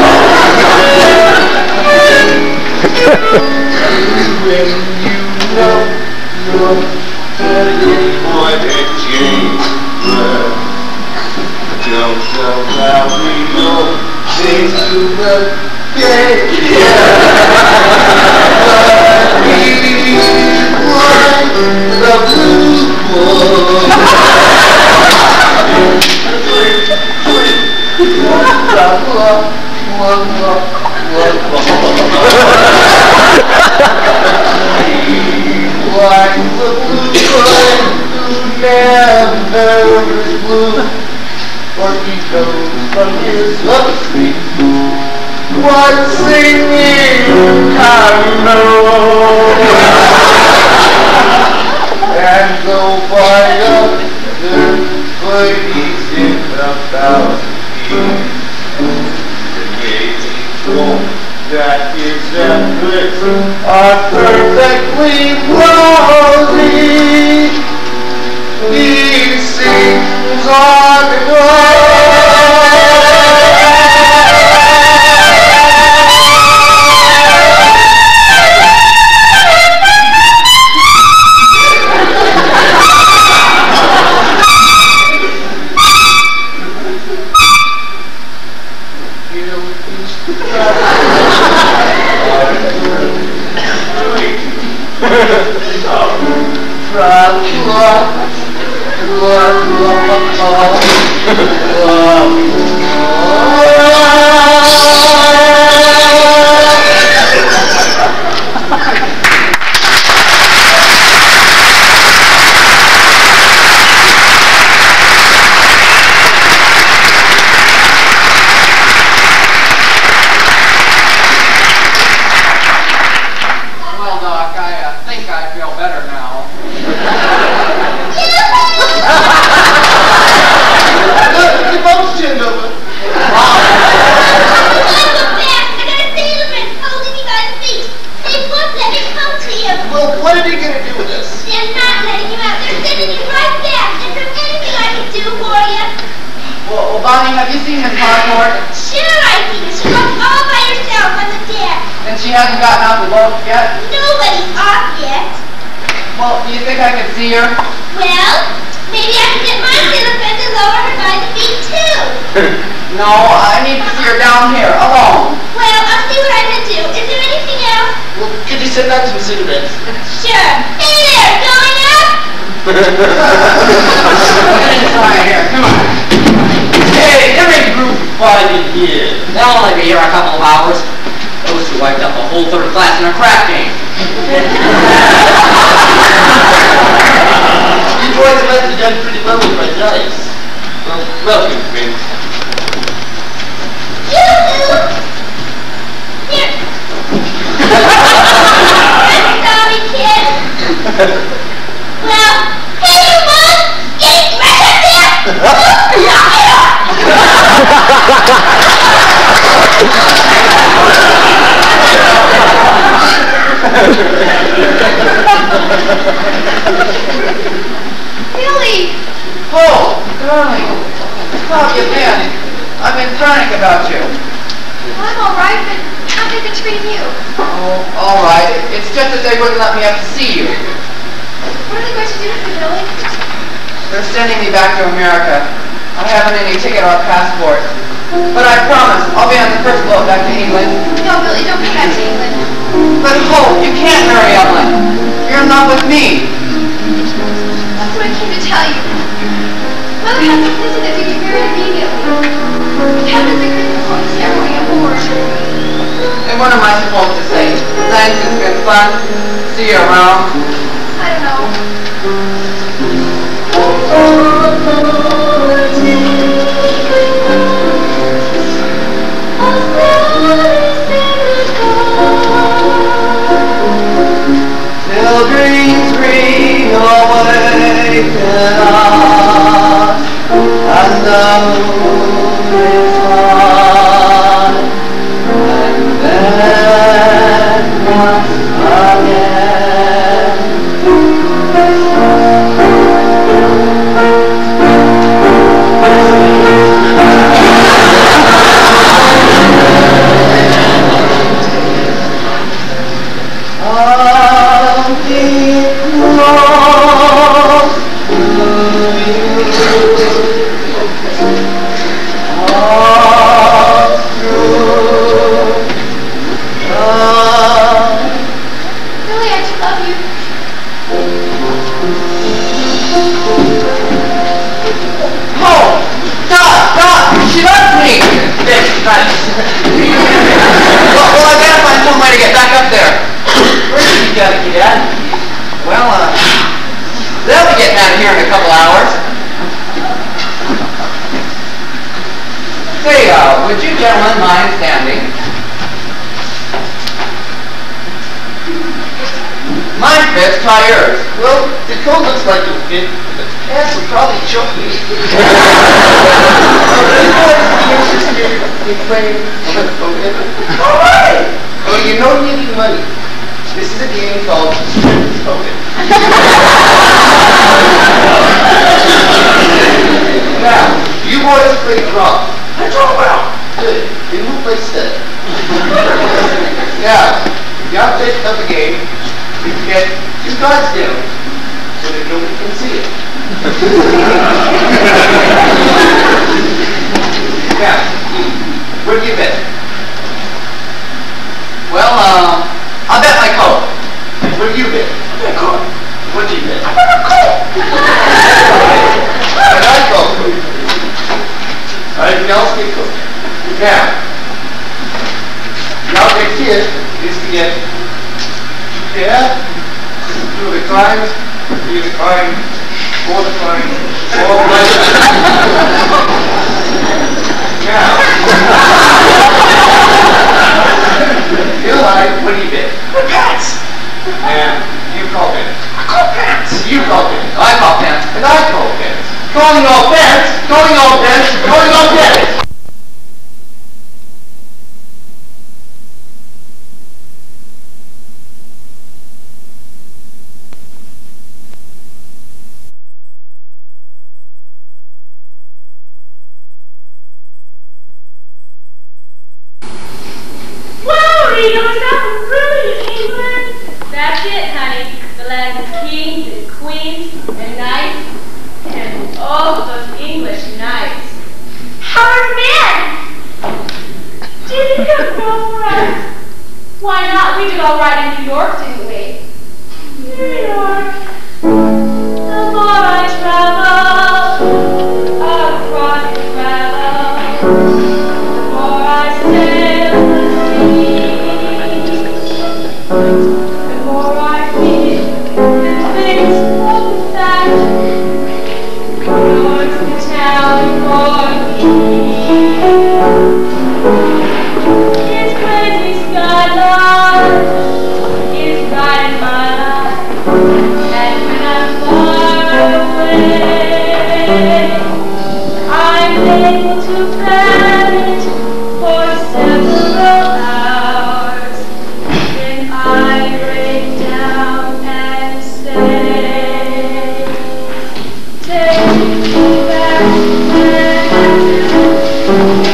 When you know you're turning for the chamber, don't know how we know things to the day. But we like the blue boy. Like the blue boy who never is blue, or he goes from his upstream. What singing carol and go by other ladies in the balcony. That his efforts are perfectly rosy. He sings on and on. Here. Well, maybe I can get my silhouette to lower her by the feet too. No, I need to see her down here, alone. Well, I'll see what I can do. Is there anything else? Well, could you send out some cigarettes? Sure. Hey there, going up? Get inside here, come on. Hey, there ain't group five in here. They'll only be here a couple of hours. Those two wiped out the whole third class in a crap game. You boys must have done pretty well with my dice. Well, welcome, friends. Here. Sorry, kid. Well, hey, you mom! Getting right up there! Billy! Oh, darling. How have you been? I've been praying about you. I'm all right, but how have they been treating you? Oh, all right. It's just that they wouldn't let me up to see you. What are they going to do with you, Billy? They're sending me back to America. I haven't any ticket or passport. But I promise I'll be on the first boat back to England. No, Billy, don't go back to England. But Hope, you can't marry Evelyn. You're in love with me. That's what I came to tell you. Mother has insisted that we get married immediately. The captain's agreed before the ceremony aboard. And what am I supposed to say? Thanks, it's been fun. See you around. I don't know. Children's ring awaken us, and the moon is high, and then once again. I'll be close to you, all through love. Billy, I do love you. Oh, stop, stop! She loves me! There, right. well, well, I gotta find some way to get back up there. Where did you gotta get at? Well, uh, they'll be getting out of here in a couple hours. Say, uh, would you gentlemen mind standing? Mine fits, try yours. Well, the coat looks like it'll fit, but the pants will probably choke me. All right! Well, you know you need money. This is a game called Poker. Now, you boys play draw. I draw well. Good. Then we'll play stud. Now, the object of the game is to get two cards down so that nobody can see it. Now, what do you bet? Well, uh, I'll bet my coat. And what do you bet? I bet coat. What do you bet? I bet a coat. And I call coat. Everything else get cooked. Now, the object here is to get yeah, two of the climbs, three of the climbs, four of the climbs, four of the climbs. Now, you like, what do you bet? Pants. And you call pants. I call pants. You call pants. I call pants. And I call pants. Calling all pants, calling all pants, calling all pants. Whoa, Reno, is that really England? That's it, honey. The land of kings and queens and knights and all those English knights. Howard Man! Did you go right? Why not? We did all right in New York, didn't we? New York. The more I travel across the gravel, the more I sail the sea. The more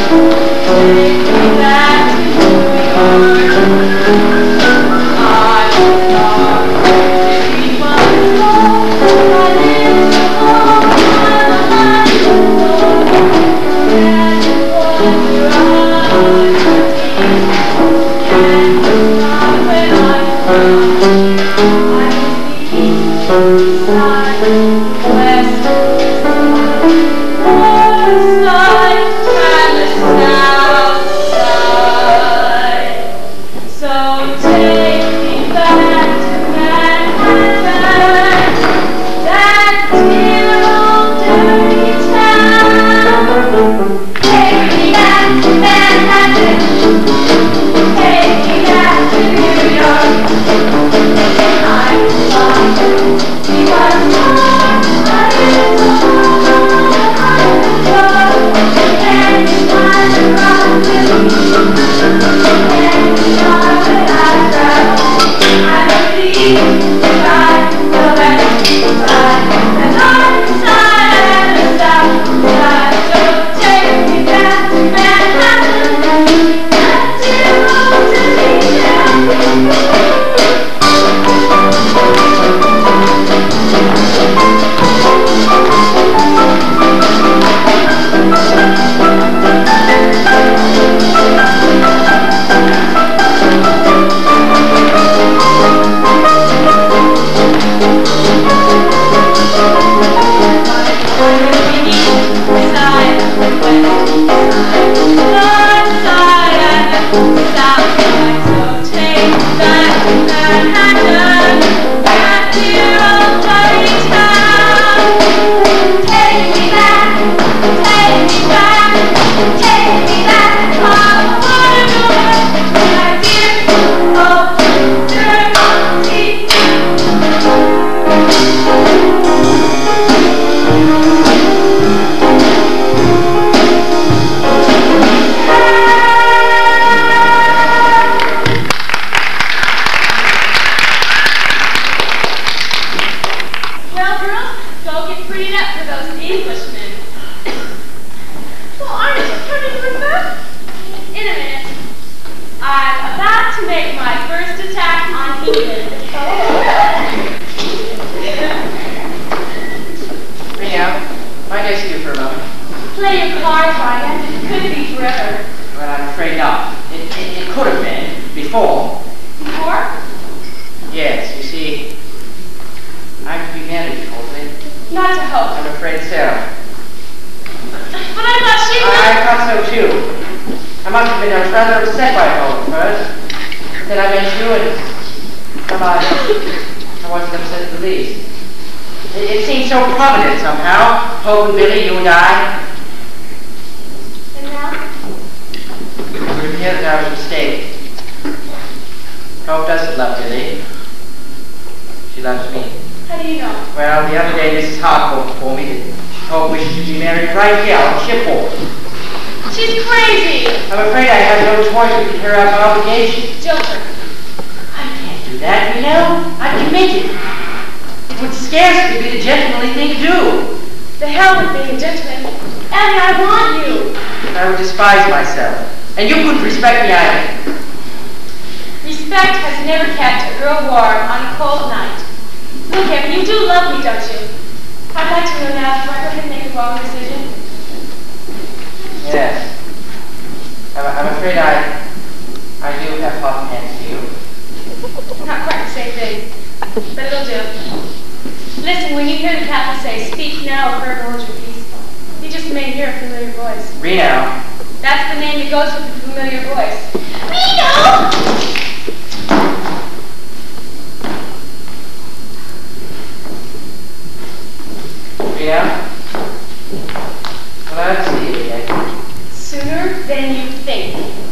And you couldn't respect me either. Respect has never kept a girl warm on a cold night. Look, Evan, you do love me, don't you? I'd like to know now if I go ahead and make a wrong decision. Yes. I'm, I'm afraid I, I do have hot hands to you. Not quite the same thing, but it'll do. Listen, when you hear the captain say, "Speak now or forever hold your peace," you just may hear a familiar voice. Reno. That's the name that goes with the familiar voice. Reno! Reno? Glad to see you again. Sooner than you think.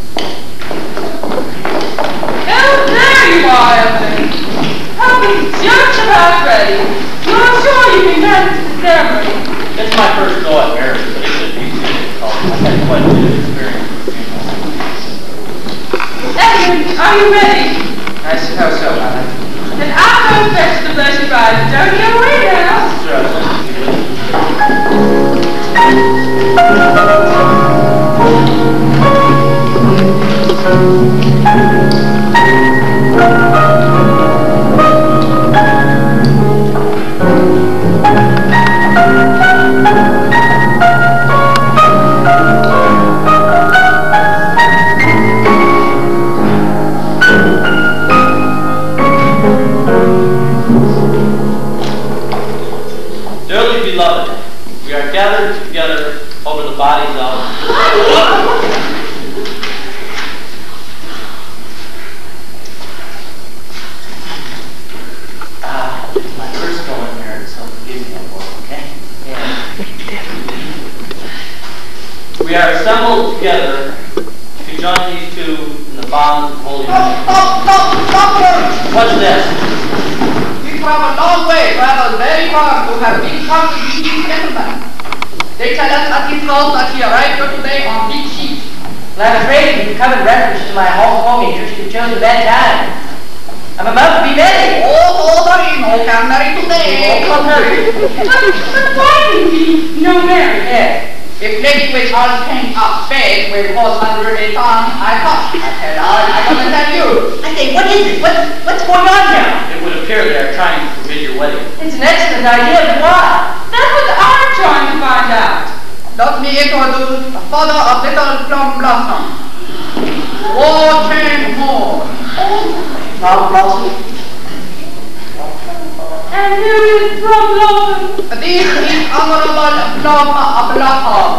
Oh, there you are, Evelyn. I'll just about ready. Well, I'm sure you can manage the ceremony. It's my first go at marriage, but it's a big deal. I've had quite a bit of experience with funerals. Evelyn, are you ready? I suppose so, Mother. Then I'll go fetch the blessed bride. Don't get away now. Sure, bodies out. Ah, my first going there, so forgive me, boy, okay? Yeah. We are assembled together to join these two in the bonds of holy union. Stop, stop, stop, stop! What's this? We travel a long way, travel very far to have been come to these gentlemen. They tell us at his house that he arrived here today on big sheep. Well, I'm afraid you've come in reference to my home home interest. You've chosen a bad time. I'm about to be married. Oh, oh, sorry, no can marry today. Oh, come hurry. But, but why didn't we no marry? Yeah. If lady with all came up bed with horse under the tongue, I thought, I said, I, I gotta tell you. I say, what is it? What, what's going on here? It would appear they're trying to forbid your wedding. It's an excellent idea, but why? That's what I'm trying to find out. Let me introduce the father of little plum blossom. Watching more. Plum Blossom? And who is Plum Blossom? This is Honorable Plum Blossom.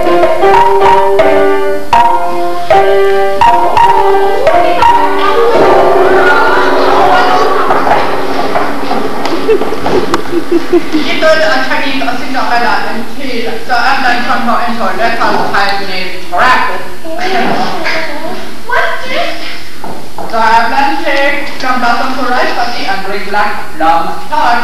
Little Chinese Cinderella and Tea, the Amlan Contour into a little Chinese racket. What's this? The Amlan take plum blossom to rice party and bring black plum tart.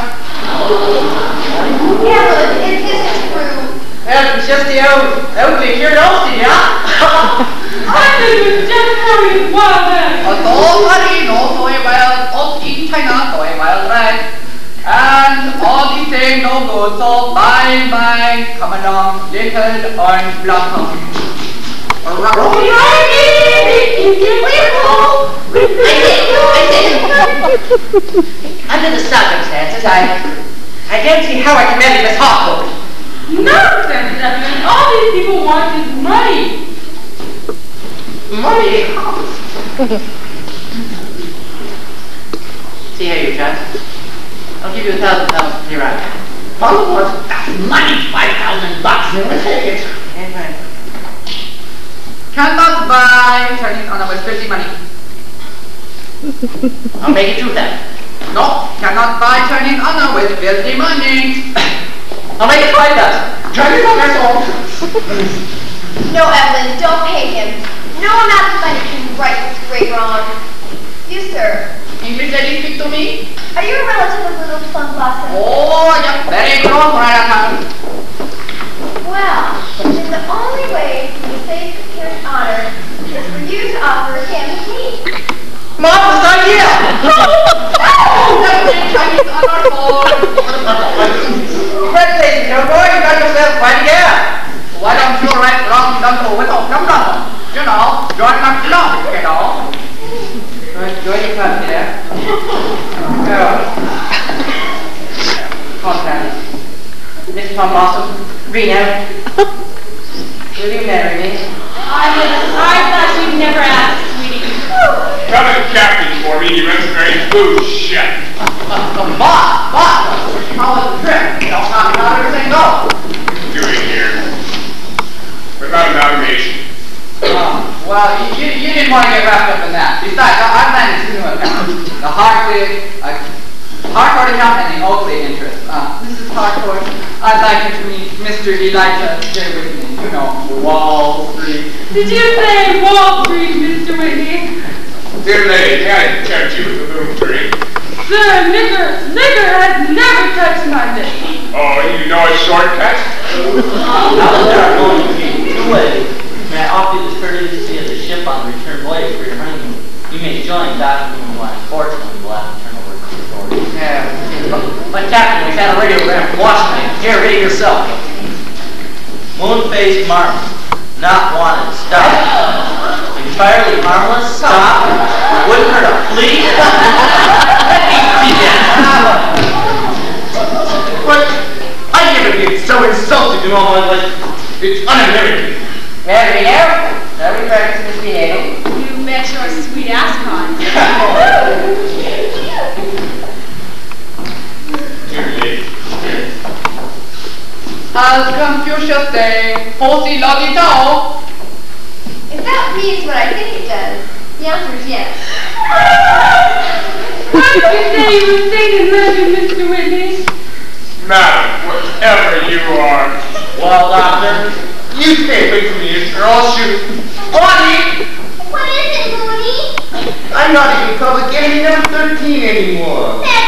Evelyn, it isn't true. Well, it's just the old, ugly curiosity, huh? I think it was just Harry's wild ass. So funny, no soy wild, oat in China, soy wild rice. And all the same no good, so bye bye, come along, little orange blossom. Under the circumstances, I, I don't see how I can marry Miss Harcourt. Nonsense, Evelyn. All these people want is money. Money? See here, you child. I'll give you a thousand pounds to clear out. Followers, that's money, five thousand bucks, never take it. That's right. Cannot buy Chinese honor with filthy money. I'll make it two thousand. No, cannot buy Chinese honor with filthy money. I'll make it five thousand. Chinese honor all. No, Evelyn, don't pay him. No amount of money can right this great wrong. You, sir, English lady, speak to me. are you a relative of little Plum Blossom? Oh, yeah, very close, right? Well, then the only way for you to save his honor is for you to offer him me. Marvelous idea! Chinese honor boy. Congratulations, young boy. You got yourself quite a gap. Why don't you write long number with a plum blossom? You know, join my club, you know. Join your club, yeah? Oh. Contact. Miss Plum Blossom, Reno, will you marry me? I was, I thought you'd never ask, sweetie. Tell the captain for me, he runs a very food chef. Boss, boss, how was the trip? Don't talk about everything, go. Doing here. What about amalgamation? Um, well, you, you, you didn't want to get wrapped up in that. Besides, I, I managed two accounts. The Hartford, uh, Hartford account and the Oakley interest. Uh, Missus Hartford, I'd like you to meet Mister Elijah J. Whitney. You know, Wall Street. Did you say Wall Street, Mister Whitney? Dear lady, I tempt you with a little drink. Sir, liquor, liquor has never touched my lips. Oh, you know a shortcut? Now that there are going to be two weddings, may I offer you this courtesy of the ship on the return voyage for your honeymoon? You may join Doctor whom I unfortunately will have to turn over to the authorities. Yeah. But Captain, we've had a radiogram from Washington. Here, read it yourself. Moon-faced Martin, not wanted, stop. Entirely harmless, stop. Wouldn't hurt a flea. What? I never get so insulted in all my life. It's un-American. Yeah, Reno, now we practice misbehaving. You bet your sweet ass con. Dear lady. As Confucius say, Hosi Logi Tao. If that means what I think it does, the answer is yes. What did you say you were singing, Legend, Mister Whitney? Madam, whatever you are. Well, Doctor, You stay away from me or I'll shoot. Bonnie! What is it, Mooney? I'm not even public enemy number thirteen anymore. That